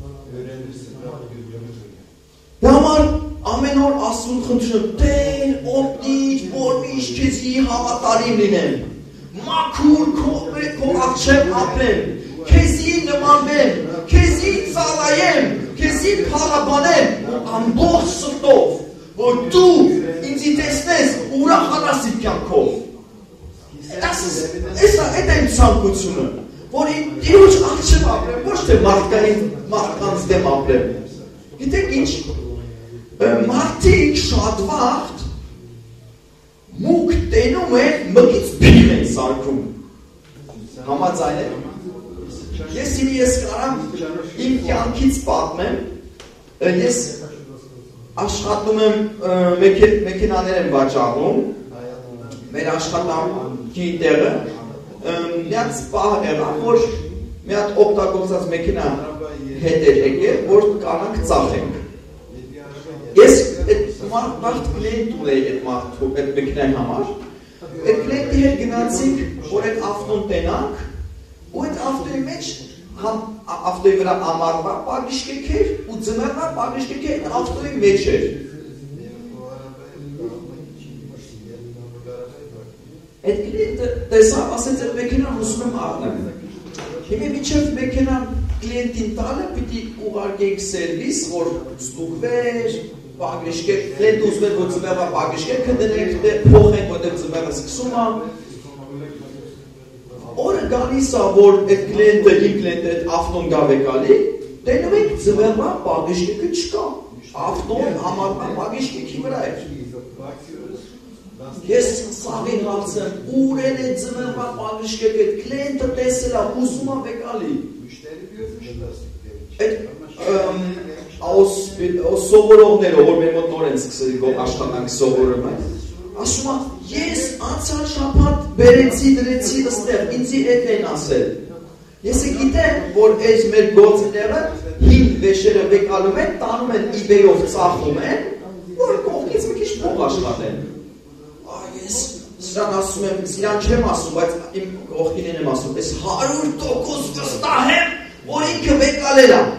Դա համար ամեն օր Աստծուն խնդրում, Տեր, օգնիր, որ միշտ քեզի հավատարիմ լինեմ, մաքուր քո առջև ապրեմ, քեզի նմանվեմ, քեզի ծառայեմ, քեզի փառաբանեմ ամբողջ սրտով, որ դու ինձ տեսնես ու ուրախանաս իմ կյանքով։ Այդ է իմ ցանկությունը, որ Տիրոջ առջև ապրեմ, ոչ թե մարդկանց դեմ ապրեմ։ Գիտեք ինչ, մարդիկ շատ վաղ մուկ տենում են, մկից փիղ են սարքում։ Համաձայն եք։ Ես կարամ իմ կյանքից պատմեմ, ես աշխատում եմ մեքենաներ եմ վաճառում, մեր աշխատանքի տեղը, մի հատ պահ եղավ, որ մի հատ օգտագործած մեքենա հետ էր եկել, որ կանանք ծախենք։ Ես մարդ կլիենտ ունեի այդ մեքենայի համար, այդ կլիենտի հետ գնացինք, որ այդ ավտոն տենանք, ու այդ ավտոյի մեջ ավտոյի վրա ամառվա պագիշկեք էր ու ձմեռվա պագիշկեք էր այդ ավտոյի մեջ էր։ Այդ կլիենտը տեսավ, ասեց այդ մեքենան ուզում եմ առնեմ։ Հիմա մինչև մեքենան կլիենտին տալը պիտի ուղարկենք սերվիս, որ ստուգվեր, պագիշկեք, կլիենտը ուզում էր, որ ձմեռվա պագիշկեքը դնենք, փոխենք, որտեղ ձմեռը սկսում է։ Օրը գալիս է, որ այդ կլիենտը, իմ կլիենտը այդ ավտոն գավ է գալի, տենում ենք ձմեռվա պագիշկեքը չկա, ավտոն ամառվա պագիշկեքի վրա էր։ Ես սաղին հարցեմ, ուր են այդ ձմեռվա պագիշկեքը, այդ կլիենտը տեսել է, ուզում է գալի։ Այդ սովորողները, որ մեր մոտ նոր են սկսել աշխատանք սովորում են, ասում է, ես անցյալ շաբաթ բերեցի, դրեցի ըստեղ, ինձի էդ են ասել։ Ես գիտեմ, որ այս մեր գործները հին վեշերը վեկալում են, տանում են eBay-ով ծախում են, որ կողքից մի քիչ փող աշխատեն։ Ես սրան ասում եմ, սիրան չեմ ասում, բայց իմ կողքին եմ ասում, ես 100% վստահ եմ, որ ինքը վեկալել է։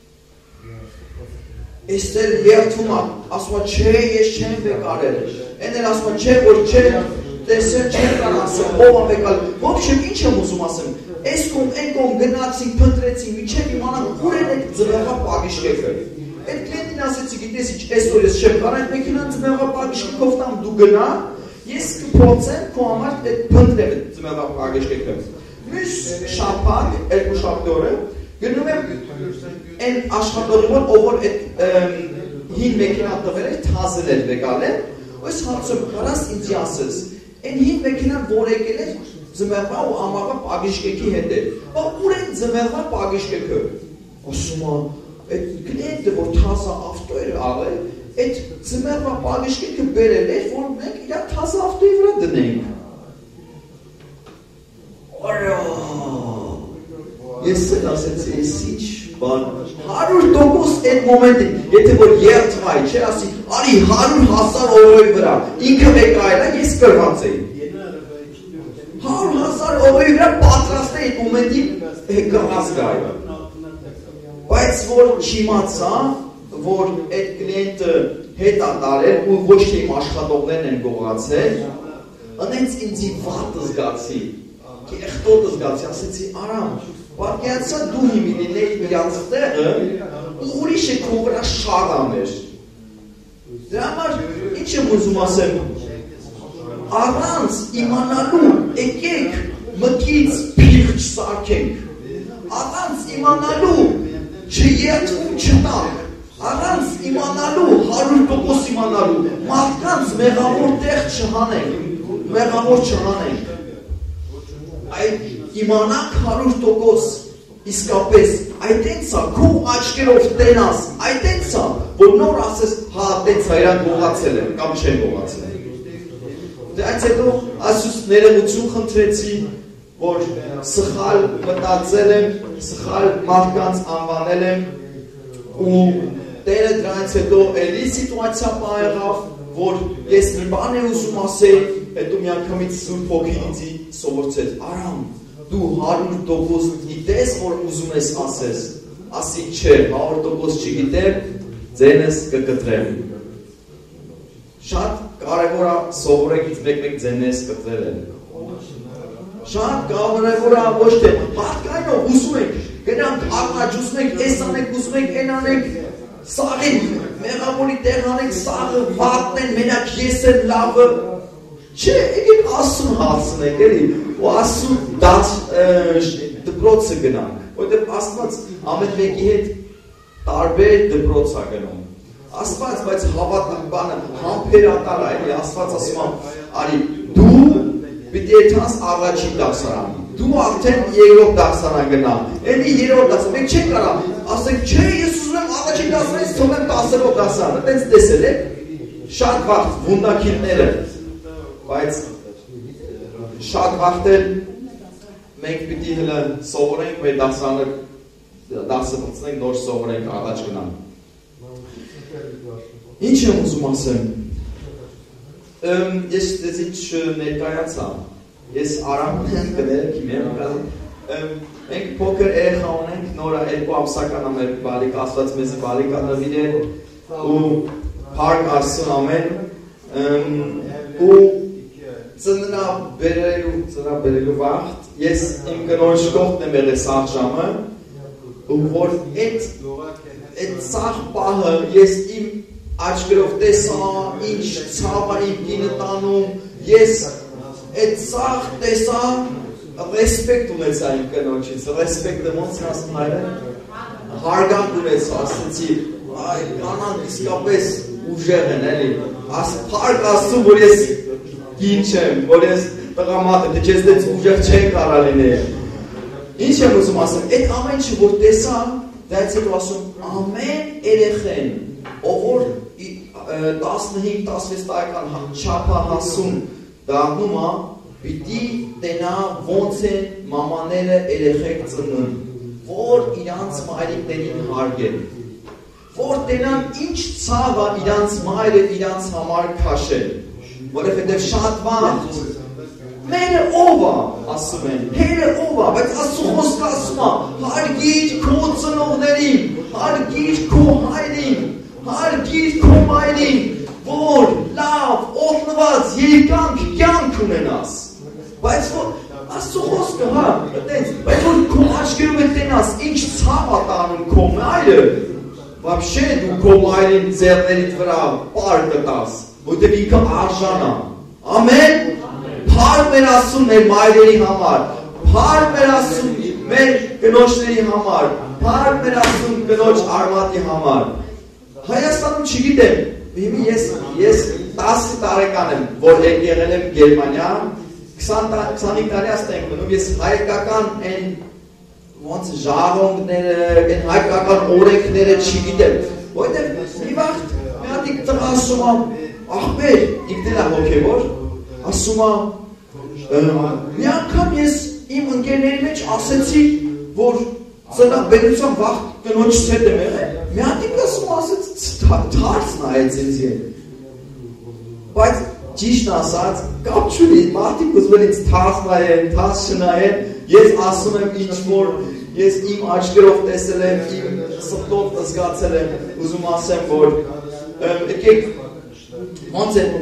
Ես դեր երթում եմ, ասում եմ, չէ, ես չեմ վեկալել։ Են էլ ասում եմ, չէ, որ չէ, տեսել չեմ կան ասեմ, ով ամեկալ, ոբշեմ ինչ եմ ուզում ասեմ, ես կոմ, են կոմ գնացինք, փնտրեցինք, միչև իմանանք, ուր են այդ ձմեռվա պագիշկեքը։ Այդ կլիենտին ասեցի, գիտես ինչ, այսօր ես չեմ կան, այդ մեքենան ձմեռվա պագիշկեքով տամ դու գնա, ես կփորձեմ քո համար այդ փնտրել ձմեռվա պագիշկեքը։ Մյուս շաբաթ, երկու շաբաթ օրը գնում եմ այն աշխատողին, ով որ այդ հին մեքենան տվել էր, թազել էր վեկալել, Այս հարցում կարաս ինձի ասես, այն հին մեքենան որ եկել էր ձմեռվա ու ամառվա պագիշկեքի հետ էր, ուր են ձմեռվա պագիշկեքը, ասում է, այդ կլիենտը, որ թազա ավտո էր աղել, այդ ձմեռվա պագիշկեքը բերել էր, որ մենք իրա թազա ավտոյի վրա դնենք։ Ես էլ ասեցի, ես ինչ բան, 100% այդ մոմենտին, եթե որ երթվայի, չէ ասի, արի 100,000 օրոյի վրա, ինքը վեկայել է, ես կրված էի։ 100,000 օրոյի վրա պատրաստ էի մոմենտին կրված գայ։ Բայց որ չիմացա, որ այդ կլիենտը հետ է տարել ու ոչ թե իմ աշխատողներն են գողացել, ընենց ինձի վատ զգացի, կեղտոտ զգացի, ասեցի, Արամ, պատկերացա դու հիմի լինեի իրանց տեղը ու ուրիշը քո վրա շարամ էր։ Դրա համար ինչ եմ ուզում ասեմ, առանց իմանալու եկեք մկից փիղ չսարքենք, առանց իմանալու չերթվում չտանք, առանց իմանալու 100% իմանալու մարդկանց մեղավոր տեղ չհանենք, մեղավոր չհանենք։ Այդ իմանանք 100% իսկապես այդ էնցա քո աչքերով տենաս, այդ էնցա, որ նոր ասես, հա, տենցա իրան գողացել են, կամ չեն գողացել։ Դե այդ հետո ասուս ներողություն խնդրեցի, որ սխալ մտածել եմ, սխալ մարդկանց անվանել եմ ու Տերը դրանից հետո էլի սիտուացիա եղավ, որ ես մի բան եմ ուզում ասել, հետո միանգամից Սուրբ Հոգին ինձ սովորեցրեց. Արամ, դու 100% գիտես, որ ուզում ես ասես, ասի չէ, 100% չգիտեմ, ձենս կկտրեմ։ Շատ կարևոր է սովորեք ինձ մեկ-մեկ ձենես կտրել։ Շատ կարևոր է ոչ թե մարդկայնով ուզում եք, գնանք առնաջուզում եք, էս անեք, ուզում եք, են անեք, սաղին, մեղավորի տեղ անեք, սաղը, վատն են, մենակ ես եմ լավը, չէ, եկեք ասում հասնեք, էլի, ու ասում դպրոցը գնանք, որտեղ Աստված ամեն մեկի հետ տարբեր դպրոց է գնում, Աստված, բայց հավատք բանը համբերատար է, էլի, Աստված ասում է, արի, դու պիտի եթանս առաջին դասարան, դու արդեն երրորդ դասարան գնա, էլի երրորդ դասարան, մենք չենք կարա, ասենք, չէ, ես ուզում եմ առաջին դասարանից թողեմ 10-րդ դասարանը, տենց տեսել եք, շատ վաղ վունդակիլները, բայց շատ վաղտել մենք պիտի հլը սովորենք մեր դասը պծնենք նոր սովորենք առաջ գնանք։ Ինչ եմ ուզում ասեմ, ես դեզիչ ներկայացա, ես Արամն եմ գնել, մենք փոքր երեխա ունենք, նորա 2 ամսական ամեր բալիկ, ասված մեզի բալիկ անվիր է, ու պարկ ասում ամեն, ու ծննա բերելու վաղտ, ես իմ կնորջ կողքն եմ եղել սաղ ժամը, ու որ այդ սաղ պահը ես իմ աչքերով տեսա, ինչ ցավա իմ կինը տանում, ես այդ սաղ տեսա, ռեսպեկտ ունեցա իմ կնոջից, ռեսպեկտը ոնց ասում հայրը, հարգանք ունեցա, ասեցի, այ կանանք իսկապես ուժեղ են, էլի, փառք Աստծուն, որ ես կին չեմ, որ ես տղամատ եմ, թե չես դեց ուժեղ չեն կարա լինել։ Ինչ եմ ուզում ասեմ, այդ ամեն ինչ որ տեսա, դայց հետո ասում, ամեն երեխեն, ով որ 15-16 տարեկան չափա հասուն դառնում է, պիտի տենա ոնց են մամաները երեխեք ծնում, որ իրանց մայրիկներին հարգեն, որ տենան ինչ ցավ է իրանց մայրը իրանց համար քաշել, որովհետև շատ վաղ մերը ով է, ասում են, հերը ով է, բայց Աստծո խոսքը ասում է, հարգիր քո ծնողներին, հարգիր քո հայրին, հարգիր քո մայրին, որ լավ, օրհնված, երկանք կյանք ունենաս, բայց որ Աստծո խոսքը, հա, բայց որ քո աչքերով տենաս, ինչ ցավ է տանում քո մայրը, вообще դու քո մայրին ձեռներիդ վրա պար կտաս, որտեղ ինքը արժան է, ամեն, փառք մեր Աստծուն մեր մայրերի համար, փառք մեր Աստծուն մեր կնոջների համար, փառք մեր Աստծուն կնոջ արմատի համար։ Հայաստանում չգիտեմ, ես 10 տարեկան եմ, որ եկել եմ Գերմանիա, 25 տարի ասենք մնում, ես հայկական են ոնց ժառոնգները, են հայկական օրենքները չգիտեմ, որտեղ մի վաղտ մի հատիկ տղա ասում եմ, աղբեր, ինքն էլ հոգևոր, ասում եմ, մի անգամ ես իմ ընկերների մեջ ասեցի, որ ծնաբերության վաղ կնոջից հետ եմ եղել, մի հատիկ ասում ասեց, թարս նայեց ինձ են, բայց ճիշտ ասած, կապ չունի, մարդիկ ուզում են ինձ թարս նայեն, թարս չնայեն, ես ասում եմ ինչ որ, ես իմ աչքերով տեսել եմ, իմ սրտով զգացել եմ, ուզում ասեմ, որ եկեք, ոնց է,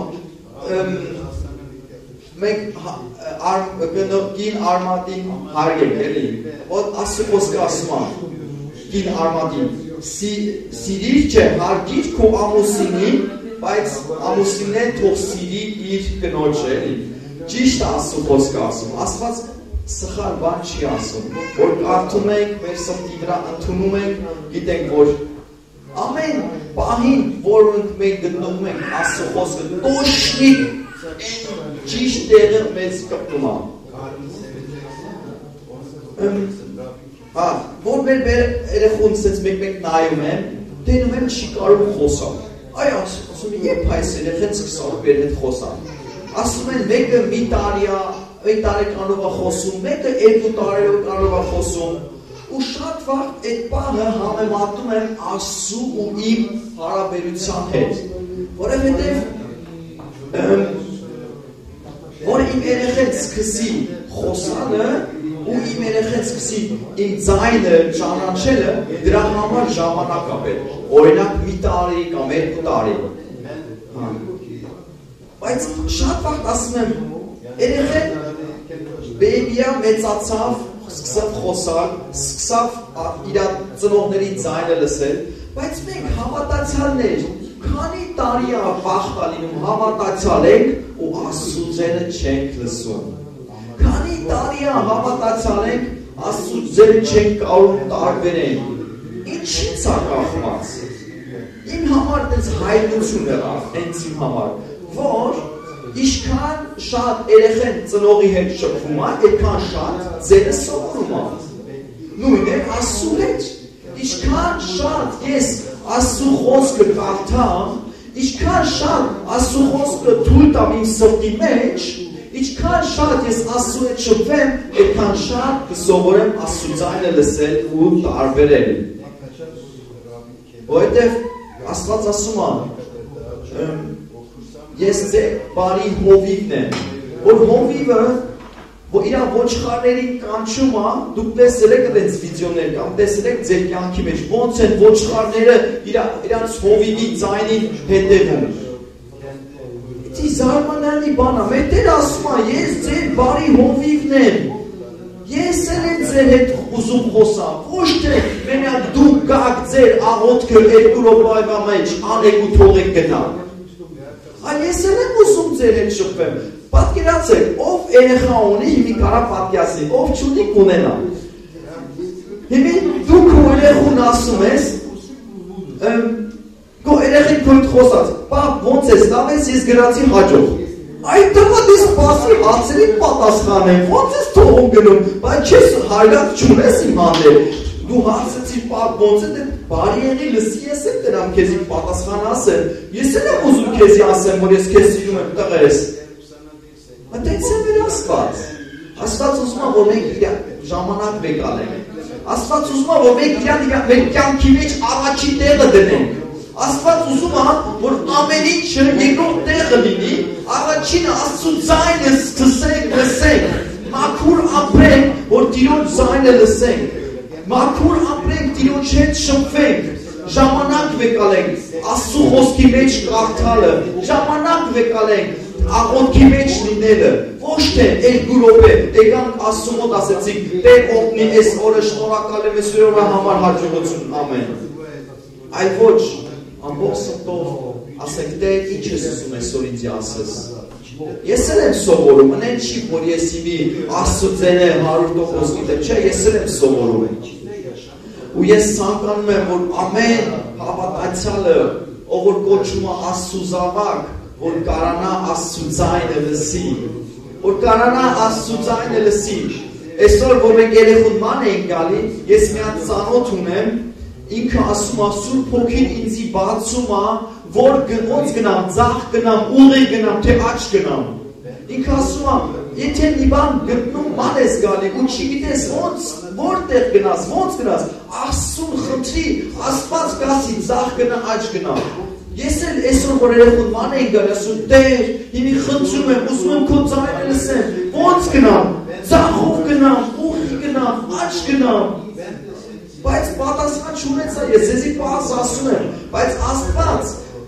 մենք կին արմատին հարգենք, էլի, որ Աստծո խոսքը ասում է, կին արմատին, սիրիր չէ, հարգիր քո ամուսինին, բայց ամուսինեն թող սիրի իր կնոջը, էլի, ճիշտ Աստծո խոսքը ասում, Աստված սխալ բան չի ասում, որ կարդում ենք, մեր սրտի վրա ընդունում ենք, գիտենք, որ ամեն պահին, որ մենք գտնվում ենք Աստծո խոսքը, տոշնիկ ճիշտ տեղը մեզ կպտում է։ որ մեր երեխուն սենց մեկ նայում եմ, դենում եմ չի կարող խոսալ։ Այ ասում եմ, երբ այս երեխեն սկսավ մեր հետ խոսալ։ Ասում են մեկը մի տարեկանով է խոսում, մեկը 2 տարեկանով է խոսում։ Ու շատ վաղ այդ բանը համեմատում եմ Աստծու ու իմ հարաբերության հետ։ Որովհետև որ իմ երեխեն սկսի խոսալը ու իմ երեխեն սկսի իմ ձայնը ճանաչելը, դրա համար ժամանակ է պետք։ Օրինակ մի տարի կամ 2 տարի։ Բայց շատ վաղ ասում եմ, երեխեն բեբիա մեծացավ, սկսավ խոսալ, սկսավ իր ծնողների ձայնը լսել, բայց մենք հավատացյալներ, քանի տարի է վաղ լինում հավատացյալ ենք ու Աստծու ձայնը չենք լսում։ Քանի տարի է հավատացյալ ենք, Աստծու ձայնը չենք կարող տարբերենք։ Ինչի՞ց է կախված։ Իմ համար դες հայտնություն եղավ, հենց իմ համար, որ Իշքան շատ երեխեն ծնողի հետ շփվում է, այդքան շատ ձերը սովորում է։ Նույնն է Աստծու հետ։ Իշքան շատ ես Աստծու խոսքը կարդամ, իշքան շատ Աստծու խոսքը թույլ տամ իմ սրտի մեջ, ինչքան շատ ես Աստծու հետ շփվեմ, այդքան շատ կսովորեմ Աստծու ձայնը լսել ու տարբերել։ Որովհետև Աստված ասում է, ես ձեր բարի հովիվն եմ, որ հովիվը, որ իր ոչխարներին կանչում է, դուք տեսել եք այդպես վիդեոներ կամ տեսել եք ձեր կյանքի մեջ, ոնց են ոչխարները իրանց հովիվի ձայնին հետևում։ Դի զարմանալի բան է, մեր Տերը ասում է, ես ձեր բարի հովիվն եմ, ես եմ ձեր հետ ուզում խոսամ, ոչ թե մենակ դուք գաք ձեր աղոթքը 2 րոպեվա մեջ անեք ու թողեք գնալ։ Այ ես եմ ուզում ձեր հետ շփվեմ։ Պատկերացեք, ով երեխա ունի, հիմի կարա պատկերացնի, ով չունի կունենա։ Հիմի դու քո երեխուն ասում ես, քո երեխին քո հետ խոսած, պապ ոնց ես տավես, ես գրացի հաջող։ Այդ տղա դες սպասի հարցերին պատասխանեմ, ոնց ես թողում գնում, բայց չես հայրած չունես իմ հանդեպ։ Դու հարցեցի պապ ոնց է, բարի եղի լսի ես եմ դրամ քեզի պատասխան ասեմ, ես եմ ուզում քեզի ասեմ, որ ես քեզ սիրում եմ տղես։ Այդպես է մեր Աստված։ Աստված ուզում է, որ մենք իր ժամանակ վեկալենք։ Աստված ուզում է, որ մենք մեր կյանքի մեջ առաջի տեղը դնենք։ Աստված ուզում է, որ ամեն ինչը երկրորդ տեղը լինի, առաջինը Աստծու ձայնը սկսենք լսենք, մաքուր ապրենք, որ Տիրոջ ձայնը լսենք, մաքուր ապրենք, Տիրոջ հետ շփվենք, ժամանակ վեկալենք, Աստծու խոսքի մեջ կարդալը, ժամանակ վեկալենք, աղոթքի մեջ լինելը, ոչ թե 2 րոպե, եկանք Աստծու մոտ ասեցիք, Տեր օգնի այս օրը շնորհակալ եմ այս օրվա համար հաջողություն, ամեն։ Այլ ոչ, ամբողջ սրտով ասեք, Տեր ինչ ես ուզում այսօր ինձ ասես։ Ես եմ սովորում, ընեն չի, որ ես իմի Աստծու ձայնը 100% գիտեմ, չէ, ես եմ սովորում։ Ու ես ցանկանում եմ, որ ամեն հավատացյալը, ով որ կոչում է Աստծու զավակ, որ կարանա Աստծու ձայնը լսի, որ կարանա Աստծու ձայնը լսի։ Այսօր որ մենք երեխուն ման ենք գալի, ես մի հատ ծանոթ ունեմ, ինքը ասում է Սուրբ Հոգին ինձի բացում է, որ ոնց գնամ, ձախ գնամ, ուղի գնամ, թե աջ գնամ։ Ինքը ասում է, եթե մի բան գտնում ման ես գալի ու չգիտես ոնց, որտեղ գնաս, ոնց գնաս, Աստծուն խնդրի, Աստված կասի ձախ գնա, աջ գնա։ Ես էլ այսօր որ երեխուն ման էին գալի, ասում Տեր, հիմի խնդրում եմ, ուզում եմ քո ձայնը լսեմ, ոնց գնամ, ձախով գնամ, ուղի գնամ, աջ գնամ։ Բայց պատասխան չունեցա, ես ձեզի պարզ ասում եմ, բայց Աստված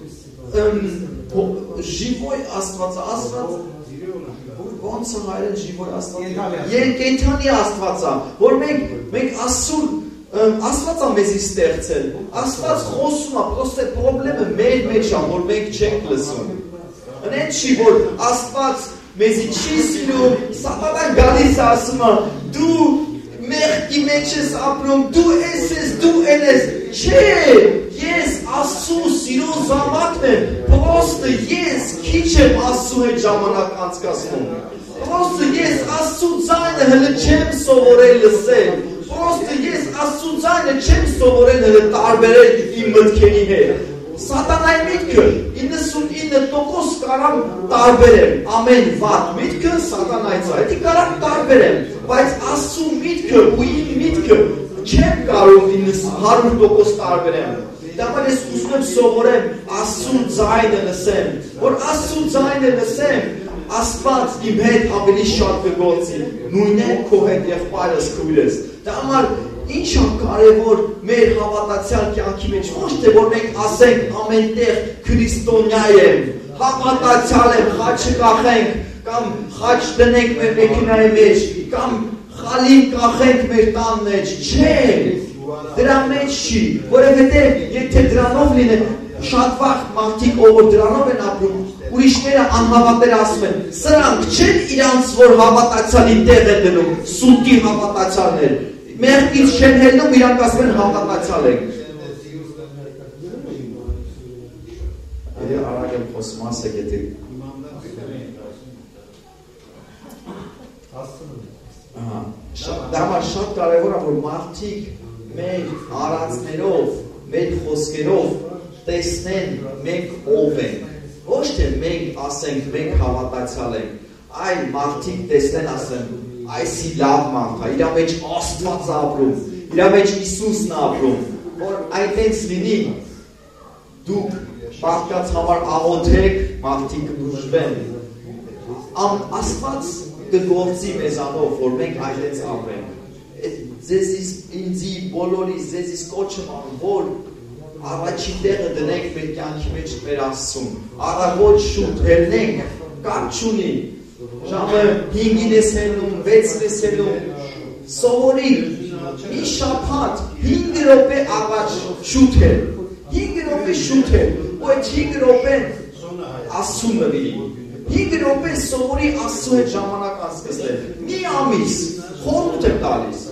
ժիվոյ Աստված, ոնց է հայերեն ժիվոյ Աստված, կենդանի Աստված է, որ մենք Աստված է մեզի ստեղծել, Աստված խոսում է, պրոստե պրոբլեմը մեր մեջ է, որ մենք չենք լսում։ Ընեն չի, որ Աստված մեզի չի սիրում, Սատանան գալիս է ասում է, դու մեղքի մեջ ես ապրում, դու ես, դու են ես, չէ, ես Աստծո սիրո զավակն եմ, պրոստը ես քիչ եմ Աստծո հետ ժամանակ անցկացնում։ Պրոստը ես Աստծո ձայնը հələ չեմ սովորել լսել։ Պրոստը ես Աստծո ձայնը չեմ սովորել հələ տարբերել իմ մտքերի հետ։ Սատանայի միտքը 99% կարամ տարբերեմ, ամեն վատ միտքը սատանայից է, դա կարամ տարբերեմ, բայց Աստծո միտքը ու իմ միտքը չեմ կարող 100% տարբերեմ։ Դա համար ես ուզում եմ սովորեմ Աստծո ձայնը լսեմ, որ Աստծո ձայնը լսեմ, Աստված իմ հետ ավելի շատ կգործի, նույնն քո հետ եղբայրս քույրս։ Դա համար ինչ է կարևոր մեր հավատացյալ կյանքի մեջ, ոչ թե որ մենք ասենք ամենտեղ քրիստոնյա եմ, հավատացյալ եմ, խաչը կախենք, կամ խաչ դնենք մեր մեքենայի մեջ, կամ խալին կախենք մեր տան մեջ, չէ, դրա մեջ չի, որովհետև եթե դրանով լինեն, շատ վաղ մարդիկ ով դրանով են ապրում, ուրիշները անհավատներ ասում են, սրանք չեն իրանց որ հավատացյալի տեղ են դնում, սուտի հավատացյալներ, մեղքից չեն հելնում, իրանք ասում են հավատացյալ ենք։ Արագ եմ խոսում, ասեք եթե դա համար շատ կարևոր է, որ մարդիկ մեր արածներով, մեր խոսքերով տեսնեն մենք ով ենք, ոչ թե մենք ասենք մենք հավատացյալ ենք, այլ մարդիկ տեսնեն ասեն այսի լավ մարդ է, իր մեջ Աստված ապրում, իր մեջ Հիսուսն ապրում, որ այդպես լինի, դուք մարդկանց համար աղոթեք, մարդիկ կդժվեն, Աստված կգործի մեզանով, որ մենք այդպես ապրենք, ձեզիս ինձի բոլորիս ձեզիս կոչում անում, որ առաջի տեղը դնենք մեր կյանքի մեջ մեր Աստծուն, առավոտ շուտ հելնենք, կապ չունի, ժամը 5-ին ես հելնում, 6-ին ես հելնում, սովորիկ, մի շաբաթ 5 րոպե առաջ շուտ հել, 5 րոպե շուտ հել, ու այդ 5 րոպեն Աստծուն նվիրի, 5 րոպե սովորի Աստծու հետ ժամանակ անցկացնել, մի ամիս, խորհուրդ եմ տալիս,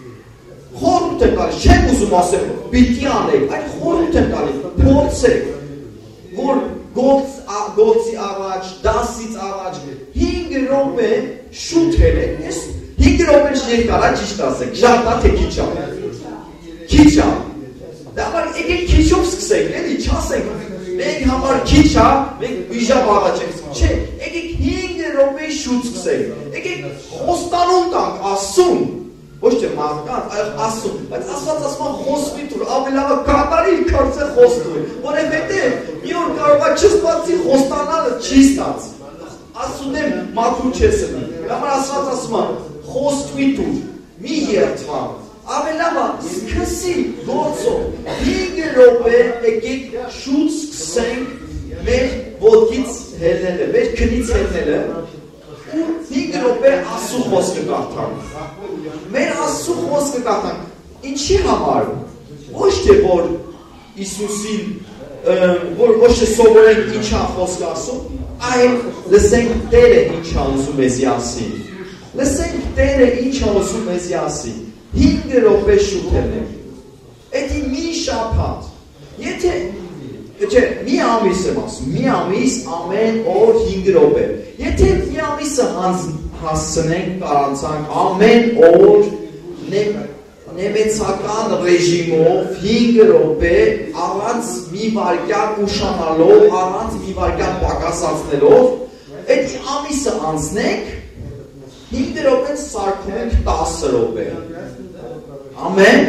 չեմ ուզում ասեմ, պիտի անեք, այդ խորհուրդ եմ տալիս, փորձեք, որ գործի առաջ, դասից առաջ, 5 րոպե շուտ հելեք, ես 5 րոպեն երկար, ճիշտ ասեք, շատ թե քիչ է, դա համար եկեք քիչով սկսենք, էլի չասենք, մենք համար քիչ է, մենք բիժավ առաջ ենք, չէ, եկեք 5 րոպե շուտ սկսենք, եկեք խոստանում տանք Աստծուն, ոչ թե մարդկանց, այլ Աստծուն, բայց Աստված ասում է խոսվի տուր, ավելի լավ կատարի, քան խոստում, որովհետև մի օր կարող է չստացի խոստանալը չի ստաց, Աստծուն եմ մաքուր չես լինի, դա համար Աստված ասում է խոստվի տուր, մի երթվա, ավելի լավ է սկսի գործով, 5 րոպե եկեք շուտ սկսենք մեր ոտքից հելնելը, մեր քնից հելնելը, ու 5 րոպե Աստծո խոսքը կարդանք։ Մեր Աստծո խոսքը կարդանք։ Ինչի համար։ Ոչ թե որ Հիսուսին, ոչ թե սովորենք ինչ է խոսքը ասում, այլ լսենք Տերը ինչ է ուզում մեզի ասի։ Լսենք Տերը ինչ է ուզում մեզի ասի։ 5 րոպե շուտ հելնենք։ Էդի մի շաբաթ։ Եթե մի ամիս եմ ասում, մի ամիս ամեն օր 5 րոպե։ Եթե մի ամիսը հասցնենք կարանցանք ամեն օր նեմեցական ռեժիմով 5 րոպե առանց մի վայրկյան ուշանալով, առանց մի վայրկյան պակասացնելով, այդ ամիսը անցնենք 5 րոպեն սարքում ենք 10 րոպե։ Ամեն։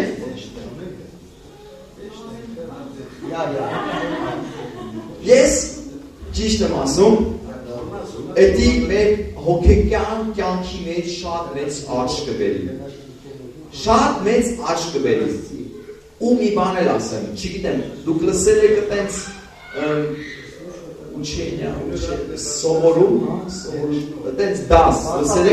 Ես ճիշտ եմ ասում, էդի մեր հոգեկան կյանքի մեջ շատ մեծ աճ կբերի։ Շատ մեծ աճ կբերի։ Ու մի բան էլ ասեմ, չգիտեմ, դուք լսել եք այտենց учения, սովորում, այտենց դաս, լսել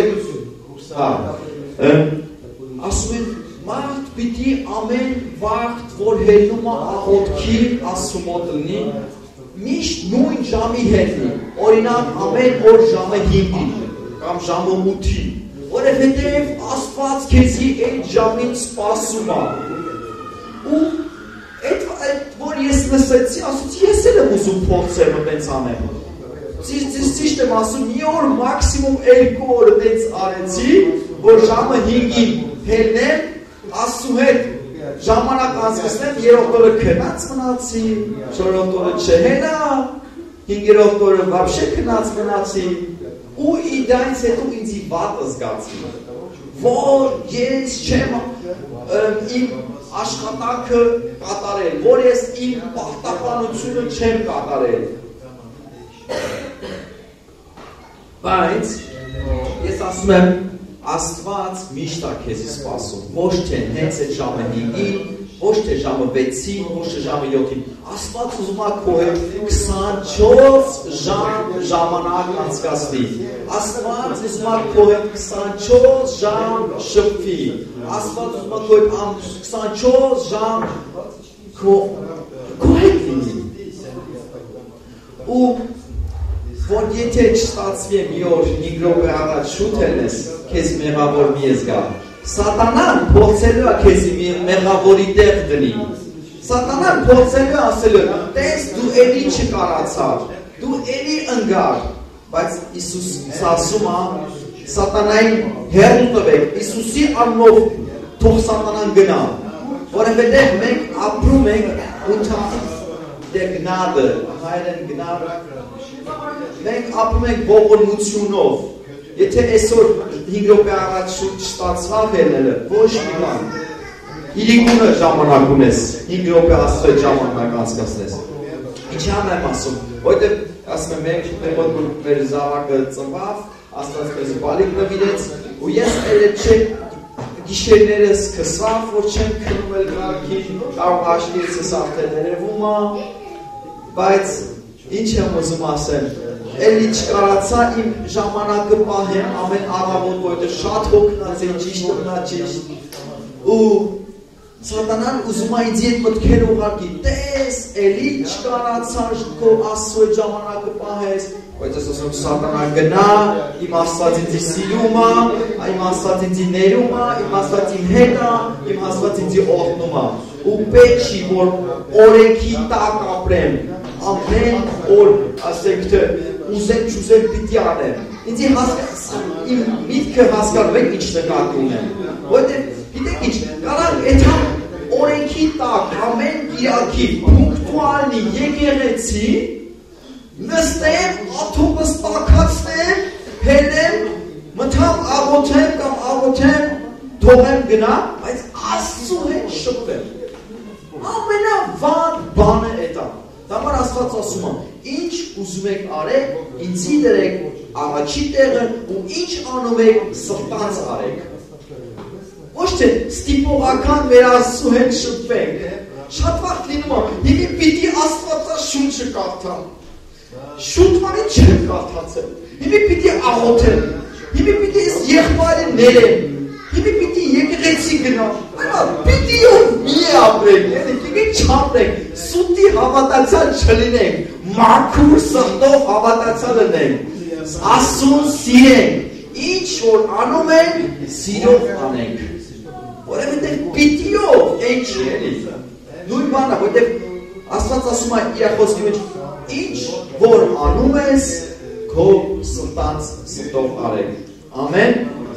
եք, ասում են, մարդ պիտի ամեն վաղտ, որ հելնում է աղոթքի Աստծու մոտ լինի, միշտ նույն ժամի հելնի, օրինակ ամեն օր ժամը 5-ին կամ ժամը 8-ին, որովհետև Աստված քեզի այդ ժամին սպասում է։ Ու այդ որ ես լսեցի, ասացի, ես էլ եմ ուզում փորձեմ այդպես անեմ։ Ճիշտ եմ ասում, մի օր մաքսիմում 2 օր այդպես արեցի, որ ժամը 5-ին հելնեմ, Աստծու հետ ժամանակ անցկացնեմ, 3-րդ օրը քնած մնացի, 4-րդ օրը չհենա, 5-րդ օրը вообще քնած մնացի, ու իդայից հետո ինձ վատ զգացի, որ ես չեմ իմ աշխատանքը կատարել, որ ես իմ պարտականությունը չեմ կատարել։ Բայց ես ասում եմ, Աստված միշտ է քեզի սպասում, ոչ թե հենց այդ ժամը 5-ին, ոչ թե ժամը 6-ին, ոչ թե ժամը 7-ին, Աստված ուզում է քո հետ 24 ժամ ժամանակ անցկացնի, Աստված ուզում է քո հետ 24 ժամ շփվի, Աստված ուզում է քո հետ 24 ժամ քո հետ լինի, ու որ եթե չստացվի մի օր 5 րոպե առաջ շուտ ելնես, քեզ մեղավոր մի ես գա։ Սատանան փորձելու է քեզ մեղավորի տեղ դնի։ Սատանան փորձելու է ասելու, տես դու էլի չկարացար, դու էլի ընկար, բայց Հիսուս ասում է, սատանային հեռու տվեք, Հիսուսի անունով թող սատանան գնա, որովհետև մենք ապրում ենք unter Gnade, հայերեն Gnade, մենք ապրում ենք ողորմությունով, եթե այսօր 5 րոպե առաջ շուտ չստացավ ելնելը, ոչ մի բան, իրիկունը ժամանակ ունես, 5 րոպե Աստծո հետ ժամանակ անցկացնես, ինչի համար եմ ասում, որովհետև ասում եմ մեր զավակը ծնվավ, Աստված մեզ բալիկ նվիրեց, ու ես գիշերները սկսավ, որ չեմ քնում էլ կարգին, կարող աշկից ես արդեն ներևում է, բայց ինչ եմ ուզում ասեմ, էլի չկարացա իմ ժամանակը պահեմ ամեն առավոտ, որովհետև շատ հոգնած եմ, ճիշտ մնա ճիշտ, ու սատանան ուզում է ինձ հետ մտքեր ուղարկի, տես, էլի չկարացա քո Աստծո հետ ժամանակը պահես, բայց ես ասում սատանան գնա, իմ Աստված ինձ սիրում է, իմ Աստված ինձ ներում է, իմ Աստված իմ հետ է, իմ Աստված ինձ օրհնում է, ու պետք չի որ օրենքի տակ ապրեմ, ամեն օր ասենք թե ուզեմ չուզեմ պիտի անեմ, ինձ իմ միտքը հասկանում եք ինչ նկատի ունեմ, որովհետև գիտեք ինչ, կարող էթա օրենքի տակ ամեն կիրակի պունկտուալնի եկեղեցի նստեմ, աթոմս տակացնեմ, հենեմ, մթամ աղոթեմ կամ աղոթեմ, թողեմ գնա, բայց Աստծու հետ շփվեմ, ամենավատ բանը էտա, դամար Աստված ասում է, ինչ ուզում եք արեք, ինձի դրեք առաջի տեղը ու ինչ անում եք սրտանց արեք, ոչ թե ստիպողական մեր Աստծու հետ շփվենք, շատ վաղ լինում է, հիմի պիտի Աստվածա շունչը կարդամ, շուտվանի չեմ կարդացել, հիմի պիտի աղոթեմ, հիմի պիտի ես եղբայրը ներեմ, հիմի պիտի եկեղեցի գնամ, պիտի ով մի ապրենք, եկեք չապրենք, սուտի հավատացյալ չլինենք, մաքուր սրտով հավատացյալ լինենք, Աստծուն սիրենք, ինչ որ անում ենք, սիրով անենք, որովհետև պիտիով այն չի էլի, նույն բանը, որովհետև Աստված ասում է իր խոսքի մեջ, ինչ որ անում ես, քո սրտանց սրտով արեք, ամեն,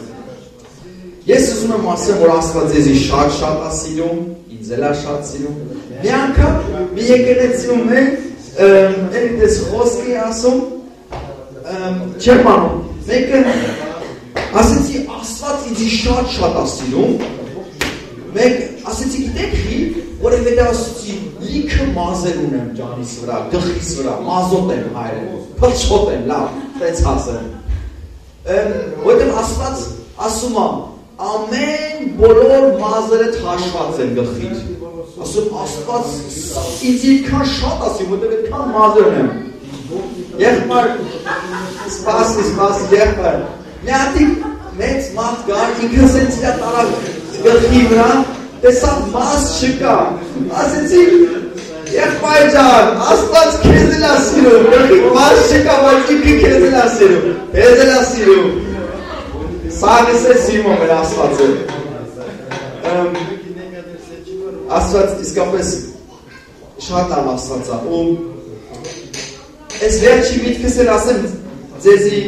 ես ուզում եմ ասեմ, որ Աստված ձեզի շատ է սիրում, ինձ էլ է շատ սիրում, մի անգամ մի եկեղեցիում ենք, էլի խոսքի ասում, չեմ անում, մեկը ասեցի Աստված ինձի շատ է սիրում, մեկ ասեցի գիտեք ի, որովհետև ասեցի լիքը մազեր ունեմ ջանիս վրա, գլխիս վրա, մազոտ եմ հայրեն, փրչոտ եմ, լավ, տենց ասեմ, որովհետև Աստված ասում է, ամեն բոլոր մազերը հաշված են գլխից, ասում Աստված ինձ իքան շատ ասի, որովհետև այդքան մազեր ունեմ, եղբայր, սպասի, եղբայր, մի հատիկ մեծ մարդ կար, ինքը սենց իրա տարավ գլխի վրա, տեսավ մազ չկա, ասեցի, եղբայր ջան, Աստված քեզ էլ է սիրում, գլխի մազ չկա, բայց ինքը քեզ էլ է սիրում, քեզ էլ է սիրում, սաղս է սիրում մեր Աստվածը, Աստված իսկապես շատ լավ ասած է ու այս վերջի միտքս էլ ասեմ ձեզի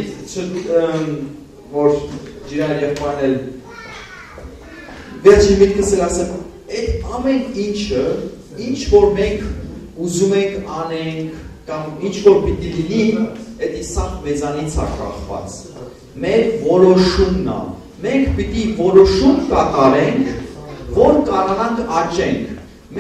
որ ջիրան եղբայրն էլ վերջի միտքս էլ ասեմ այդ ամեն ինչը ինչ որ մենք ուզում ենք անենք կամ ինչ որ պիտի լինի այդ իսախ մեզանից է կախված մեր որոշումն է մենք պիտի որոշում կատարենք որ կարողանանք աճենք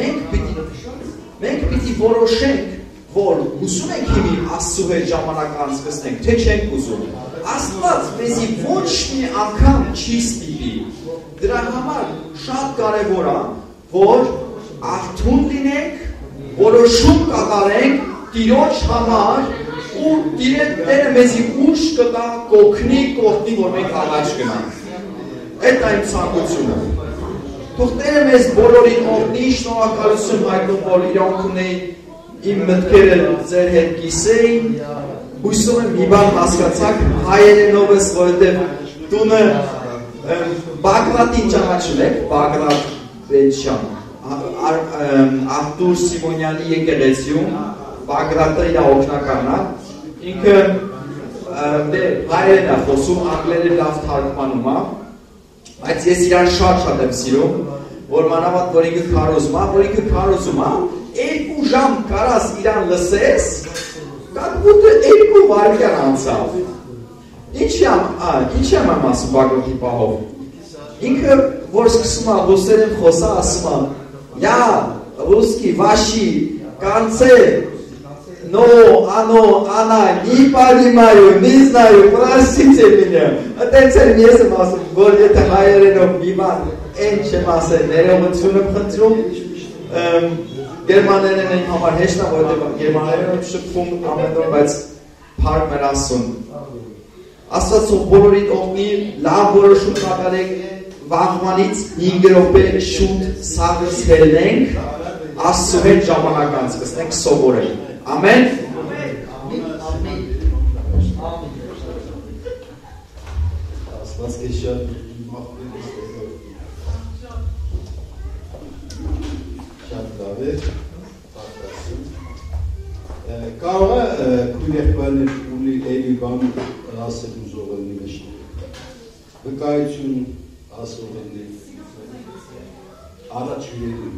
մենք պիտի որոշենք որ ուզում ենք հիմի Աստծո հետ ժամանակ անցկացնենք թե չենք ուզում Աստված մեզի ոչ մի անգամ չի ստիպի դրա համար շատ կարևոր է որ արթուն լինենք որոշում կատարենք Տիրոջ համար ու Տերը մեզի ուժ կտա կօգնի կօգնի որ մենք առաջ գնանք այդ է իմ ցանկությունը թող Տերը մեզ բոլորին օգնի շնորհակալություն հայտնում որ իրանք ունեին իմ մտքերը ձեր հետ կիսեին հույսով եմ մի բան հասկացաք հայերենով ես որովհետև տունը Բագրատին ճանաչում եք Բագրատ Վենչյան Արտուր Սիմոնյանի եկեղեցիում Բագրատը իր օգնականն է ինքը հայերեն է խոսում անգլերեն լավ թարգմանում է բայց ես իրան շատ եմ սիրում որ մանավանդ որ ինքը քարոզում է երկու ժամ կարաս իրան լսես как будто երկու վայրկյան անցավ ինչ եմ ասում Բագրատի պահով ինքը որ սկսում է ռուսերեն խոսա ասում է я русский ваши концы но оно она не понимаю не знаю простите меня այդտեղ ես եմ ասում որ եթե հայերենով մի բան այն չեմ ասել ներողություն եմ խնդրում գերմաներեն այն համար հեշտ է որովհետև գերմաներեն եմ շփվում ամեն օր բայց փառք մեր Աստծուն Աստված ով բոլորին օգնի լավ որոշում կատարեք վաղվանից 5 րոպե շուտ սաղս հելնենք Աստծո հետ ժամանակ անցկացնենք սովորենք ամեն Աստված քեզ շատ լավ է կարող է քույր եղբայրներ ունի էլի բան ասել ուզողը նիմեշ վկայություն ասողը առաջ հյուրերի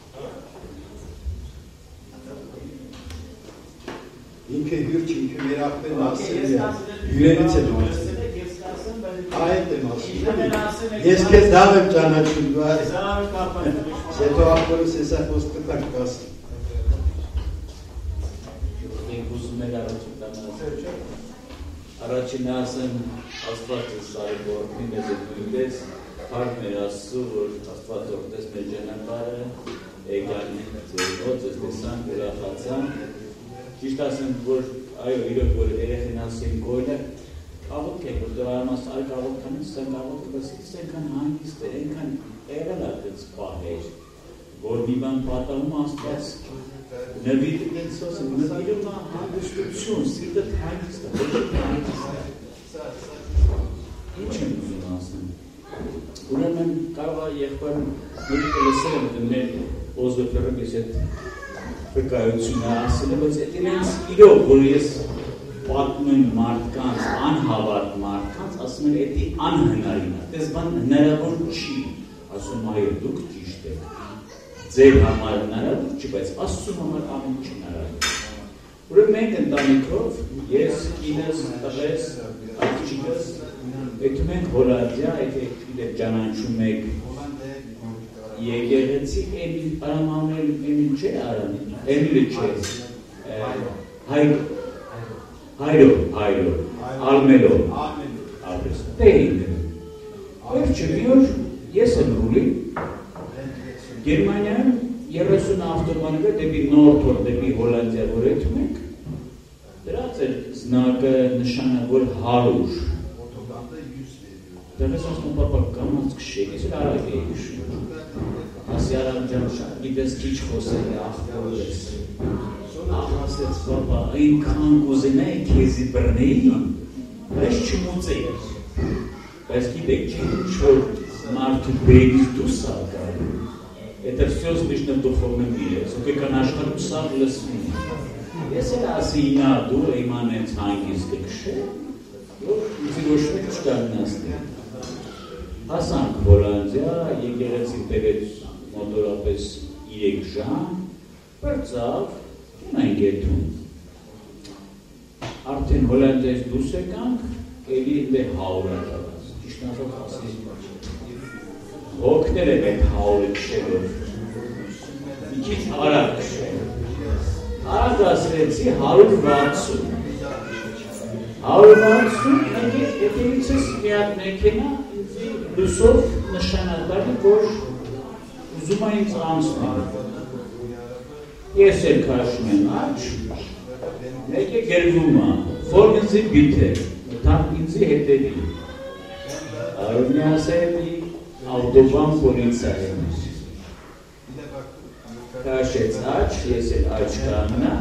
ինքը հյուր չի, ինքը երախվեն ասել է, հյուրերից է մարդել այդ եմ ասում ես կեզ դավ եմ ճանաչում սետո աղբորս ես ախոս կտակ կասում ենք ուզում էր առաջին ասեմ Աստված սարի որմի մեզ է նույնպես հարկ մեր Աստծու որ Աստված որդես մեր ճանապարհը եկան ենք ձերնոց ես տեսան ուրախացան ճիշտ ասեմ որ այո իրոք որ երեխեն ասեն գոյնը աղոթք եք որ դրամաս այլ աղոթքանից սեն աղոթքը բսից ենքան հանգիստ է ենքան եղել ատեց պահեր որ մի բան պատահում Աստված նվիրը գենցոս է նվիրում հանգստություն սիրտը հանգիստ է ինչ եմ ուզում ասեմ ուրեմն կարող է եղբայրն նույնքը լսել եմ մեր ոզվեփերը ես այդ վկայությունը ասել է բայց այդ իրենց իրոք որ ես պատմում եմ մարդկանց անհավատ մարդկանց ասում են էդի անհնարին է դες բան հնարավոր չի ասում այո դուք ճիշտ եք ձեր համար հնարավոր չի բայց Աստծո համար ամեն ինչ հնարավոր ուրեմն մենք ընտանիքով ես կինս տղես աղջիկս եկում ենք Հոլանդիա եթե ճանաչում եք եկեղեցի Էմիլ Արամանել Էմիլ չէ Արամին Էմիլը չէ Հայրո Ալմելո Ալմելո Տեին Վերջը մի օր ես եմ ռուլի Գերմանիայում 30 ավտոբանները դեպի Նորթոր դեպի Հոլանդիա որ եթում ենք դրած էր զնակը նշանը որ հարուր դրանց ասում պապա կամած քշեք ես արագ էի քշում ասի արամ ջան շատ գիտես քիչ խոսել է ախոր ես ասեց պապա այնքան կուզենայի քեզի բռնեի բայց չմուծեի բայց գիտեք ինչ որ մարդու բերից դուրս ալկա это все слышно в духовном мире. Сколько наших псов лесны. Если асина дура иманет ангельский кше, изгошник штаннасты. Հասանք Հոլանդիա, եկեղեցի բերեց մոտորապես 3 ժամ, բրծավ, մենք եթում։ Արդեն Հոլանդիայից դուրս եկանք, էլի դե հաուրը տված, ճիշտ ասած ասի։ Հոգները այդ հաուրը քշելով, մի քիչ արագ քշել։ Արագ ասրեցի 160։ 160, եկեղեցիս մի հատ մեքենա լուսով նշանակալի, որ ուզում է ինձ անցնել։ Ես էլ քաշում եմ աջ, մեկ է գերվում է, որ ինձի բիթե, թամ ինձի հետևի։ Արունի ասելի ավտոբան պոլիցա եմ։ Քաշեց աջ, ես էլ աջ կաննա,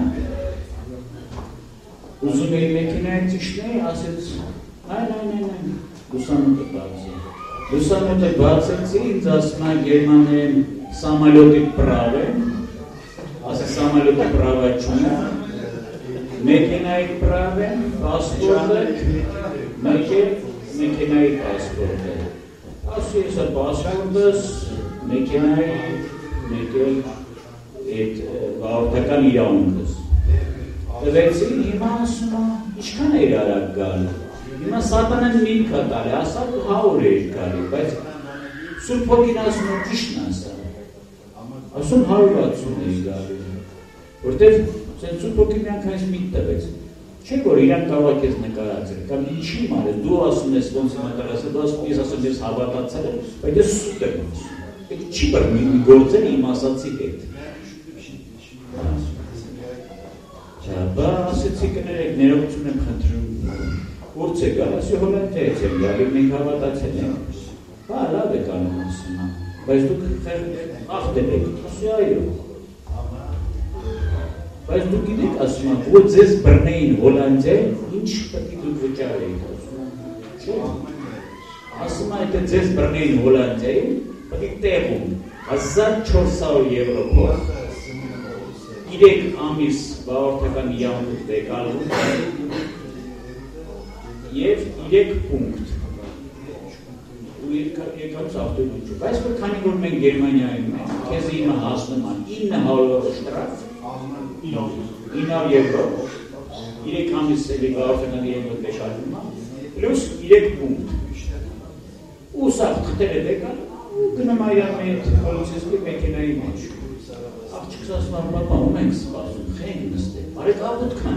ուզում էի մեքենայի ճիշտն ասեց, այն, լուսամուտը բացի։ Լուսամուտը բացեցի, ինձ ասում է Գերմանիայում սամալյոտի պրավ եմ, ասի սամալյոտի պրավա չունը, մեքենայի պրավ եմ, պասպորտը, մեկ է մեքենայի պասպորտը։ Ասի եսա պասպորտս, մեքենայի, մեկ է այդ վաղորդական իրավունքս։ Տվեցի, հիմա ասում է, ինչքան էր արագ գալու։ Հիմա սատանան մին կտալի, ասա հաուր էր գալի, բայց Սուրբ Հոգին ասում է ճիշտն ասա։ Ասում 160 էր գալի, որտև Սուրբ Հոգին միանգամից միտ տվեց։ Չէ՞ որ իրան կարող է քեզ նկարացրել, կամ ինչի մարես, դու ասում ես ոնց եմ նկարացել, դու ասում ես ասում ես հավատացել եմ, բայց ես սուտ եմ ասում։ Այդ չի բռնի գործել իմ ասացի հետ։ Բա ասեցի կներեք, ներողություն եմ խնդրում։ Ուրց է գալ, ասի Հոլանդիայից եմ գալի, մենք հավատացել ենք։ Բա լավ եք անում ասում, բայց դուք ախտել եք, ասի այո։ Բայց դուք գիտեք ասում, որ ձեզ բռնեին Հոլանդիայում, ինչ պետք է դուք վճարեիք ասում։ Չէ։ Ասում այդ ձեզ բռնեին Հոլանդիայում, պետք է տեղում 1400 եվրո փող։ 3 ամիս վաղորդական իրավունք դեկալում և 3 պունկտ ու երկամս ավտոբուս բայց որ քանի որ մենք Գերմանիայում ենք քեզ իմը հասնում են 900 շտրաֆ 900 եվրո 3 ամիս էլի վաղորդական իրավունք դեշարվում է պլյուս 3 պունկտ ու սա խտերը դեկալ ու գնում այրան մետ պոլիցիստի մեքենայի մեջ աղջիկս ասում եմ, պապա, ում ենք սպասում, խենք նստել, արեք աղոտքան։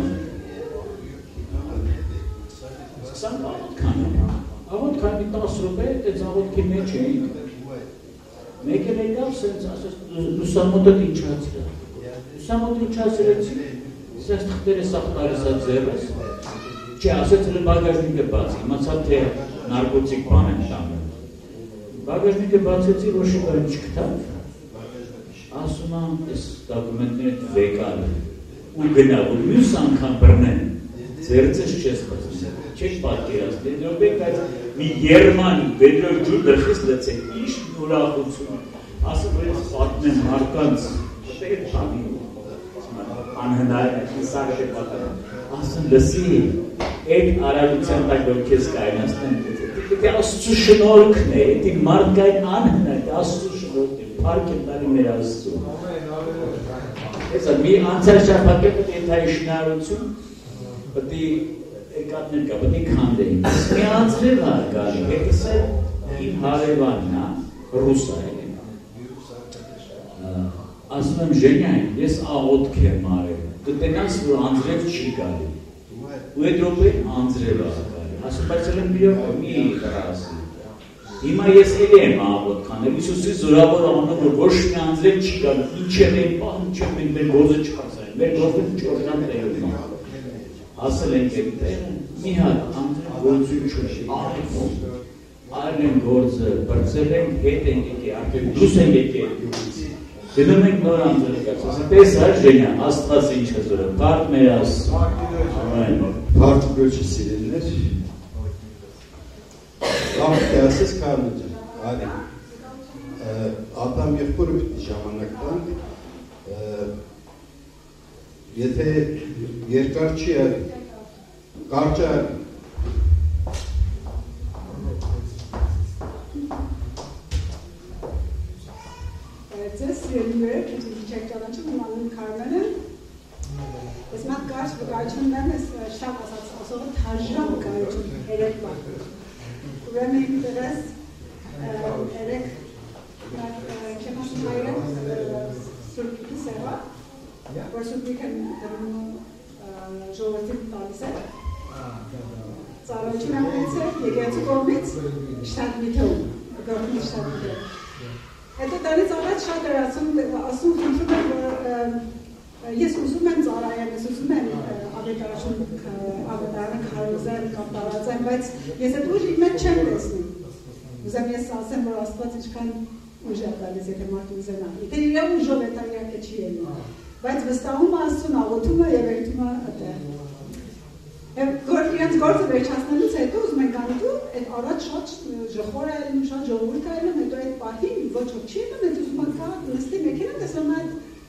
Սկսանք աղոտքան։ Աղոտքան մի 10 ռուբե, այդպես աղոտքի մեջ էինք։ Մեկ էլ եկավ, սենց ասես, լուսամոտը ինչացրել։ Լուսամոտը ինչացրեցի, սենց թղթերը սաղտարեսա ձևս։ Չէ, ասեց հլը բագաժնիկը բացի, իմացավ, թե նարկոտիկ բան են տանում։ Բագաժնիկը բացեցի, որ շուկան չկտավ։ Ասում եմ, ես դոկումենտները վեկալ ու գնա, որ մյուս անգամ բռնեն, ձերձես չես բացում, չեք պատկերացնել, դրոբեք այդ մի երման վեդրով ջուր դրխիս լծեք, ինչ ուրախություն, ասում որ ես պատմեմ մարկանց, պետք է բանի, անհնար, իսար է պատարան, ասում լսի, այդ արագության տակ որ քեզ կայնացնեն, պետք է աստծու շնորհքն է, այդ մարդկային անհնար, աստծու շնորհքն է, Park եմ տալի մեր աստծու։ Հեսա, մի անցար շարպակե պետք է ենթայի շնարություն, պետք է եկատներ կա, պետք է քանդեին։ Մի անձրև է գալի, հետս է իմ հարևանն է, ռուսա է։ Ասում եմ ժենյայն, ես աղոտք եմ արել, կտենաս, որ անձրև չի գալի։ Ու այդ ռոպե անձրև է գալի։ Ասում, բայց էլ եմ մի տրասի։ Հիմա ես էլի եմ աղոտ կանել, Իսուսի զորավոր անունով, որ ոչ մի անձրև չի գալու, ինչ եմ են պահ, ինչ եմ են, մեր գործը չկացային, մեր գործը չորնան տեղում է։ Ասել ենք էկ տեղը, մի հատ անձրև գործություն չունի, այլ են գործը, բրծել ենք, հետ ենք եկե, արդեն դուս են եկե, գնում ենք նոր անձրև կացած, պես հար ժենյան, աստված ինչ է զորը, պարդ մեր աս, պարդ գոչի սիրելներ, Լավ կասես Կարլոջան, արի, Ադամ եղբորը պիտի ժամանակ տան, եթե երկար չի արի, կարճ արի։ Ձեզ սիրելիներ, չեք ճանաչում, իմ անունը Քարմեն է։ Ես մատ կարճ վկայություն ունեմ, ես շատ ասողը թաժրամ վկայություն, 3 բան։ Ուրեմն իմ դրես 3 կեմասում հայրը սուրպիկի սեղա, որ սուրպիկ են դրում ժողովրդին տալիս է։ Ծառայություն ամենից է, եկեղեցու կողմից շտատ միթում, գորմից շտատ միթում։ Հետո դրանից առաջ շատ էր ասում խնդրում եմ, որ ես ուզում եմ ծառայեմ, ես ուզում եմ ավետարանը քարոզեմ կամ տարածեմ, բայց ես այդ ուժ իմ մեջ չեմ տեսնում։ Ուզեմ ես ասեմ, որ Աստված ինչքան ուժ է տալիս, եթե մարդը ուզենա։ Եթե իր ուժով է տա իհարկե չի ելնում, բայց վստահում Աստծուն աղոթում է եւ երդում է այդտեղ։ Իրենց գործը վերջացնելուց հետո ուզում ենք անելու, այդ առաջ շատ ժխոր է ելնում, շատ ժողովուրդ է ելնում, հետո այդ պահին ոչ ոք չի ելնում, հետո ուզում ենք կա նստի մեքենա, տեսնում այդ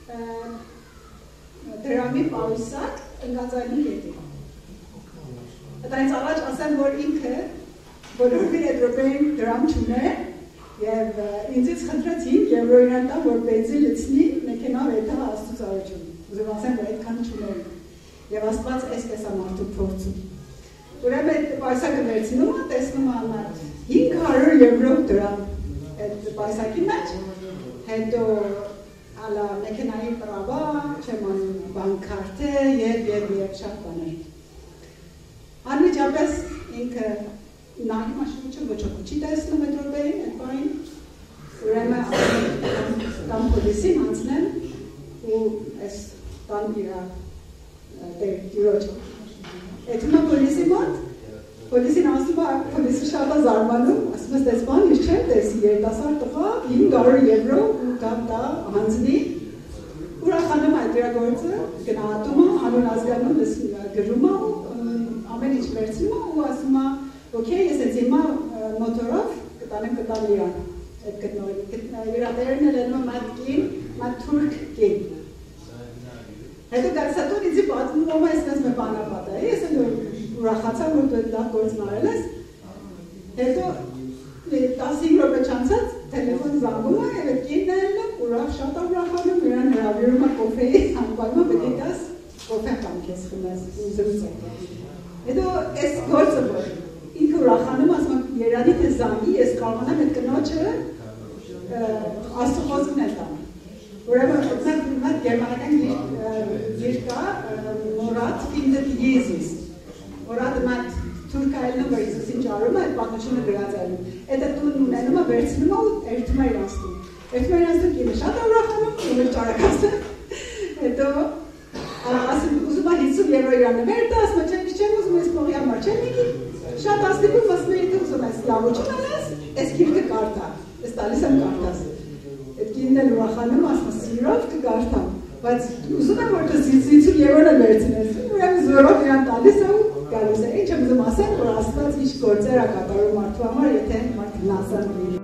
դրամի պարուսակ ընկած այլում կետի։ Այդայից առաջ ասեմ, որ ինքը բոլորի այդ ռոպեին դրամ չունե և ինձից խնդրեցին և ռոյնան տա, որ բենզին լցնի մեքենա վետա Աստծու ծառայություն։ Ուզում ասեմ, որ այդքան չունեն։ Եվ Աստված այսպես է մարդու փորձում։ Ուրեմն այդ պայսակը վերցնում է, տեսնում է անար 500 եվրո դրամ այդ պայսակի մեջ, հետո ալա մեքենայի պրավա, չեմ անում բանկարդը և շատ բաներ։ Անմիջապես ինքը նահի մաշնուչը ոչ ոք չի տեսնում այդ ռոպեին, այդ բային, ուրեմն կամ պոլիսին անցնեմ ու այս տան իրա դիրոջ։ Էդում է պոլիսի մոտ, պոլիսին ասում է, պոլիսի շատ է զարմանում, ասում ես տես բան, ես չեմ տեսի, երիտասարդ տղա 500 եվրո ու կամ դա հանձնի, ուրախանում է այդ իրագործը, գնահատում է, անուն ազգանում գրում է, ամեն ինչ վերցնում է ու ասում է, օքեյ, ես այդ հիմա մոտորով կտանեմ կտալ իրան, այդ գտնողի, իրատերն էլ էնում է մատ կին, մատ թուրք կին։ Հետո գացատուն ինձի պատմում ով այսպես մե բանապատ է, ես էլ ուրախացա, որ դու դա գործն արել ես։ Հետո 15 րոպե չանցած տելեֆոն զանգում է եւ այդ կինն էլ ուրախ շատ ուրախանում, նրան հրավիրում է կոֆեի, անպայման պետք է դաս կոֆե կամ քեզ խմես, զրուցեք։ Հետո այս գործը որ ինքը ուրախանում, ասում եմ Երանի թե զանգի, ես կարողանամ այդ կնոջը Աստծո խոսքն էլ տամ։ Ուրեմն մատ գերմանական գիր կա, Մորատ findet Jesus։ Մորատը մատ թուրք այլնում, որ Իսուսին ճարում է, այդ պատմությունը գրած այլնում։ Էդը տունն ունենում է, վերցնում է ու երդում է իր Աստծուն։ Երդում է իր Աստծուն, կինը շատ է ուրախանում, ու ճարակասը։ Հետո ուզում է 50 եվրո իրան նվեր տա, ասում է չեմ ուզում ես փողի համար, չեմ եկի։ Շատ աստիպում ասում է, եթե ուզում ես լավություն անես, այս գիրքը կարդա, ես տալիս եմ կարդաս։ Այդ կինն էլ ուրախանում, ասում է սիրով կկարդամ, բայց ուզում եմ որ դու 50 եվրո վերցնես, ուրեմն զորով իրան տալիս է ու գալիս է։ Ինչ եմ ուզում ասեմ, որ Աստված ինչ գործեր է կատարում մարդու համար, եթե մարդը հնասան լինի։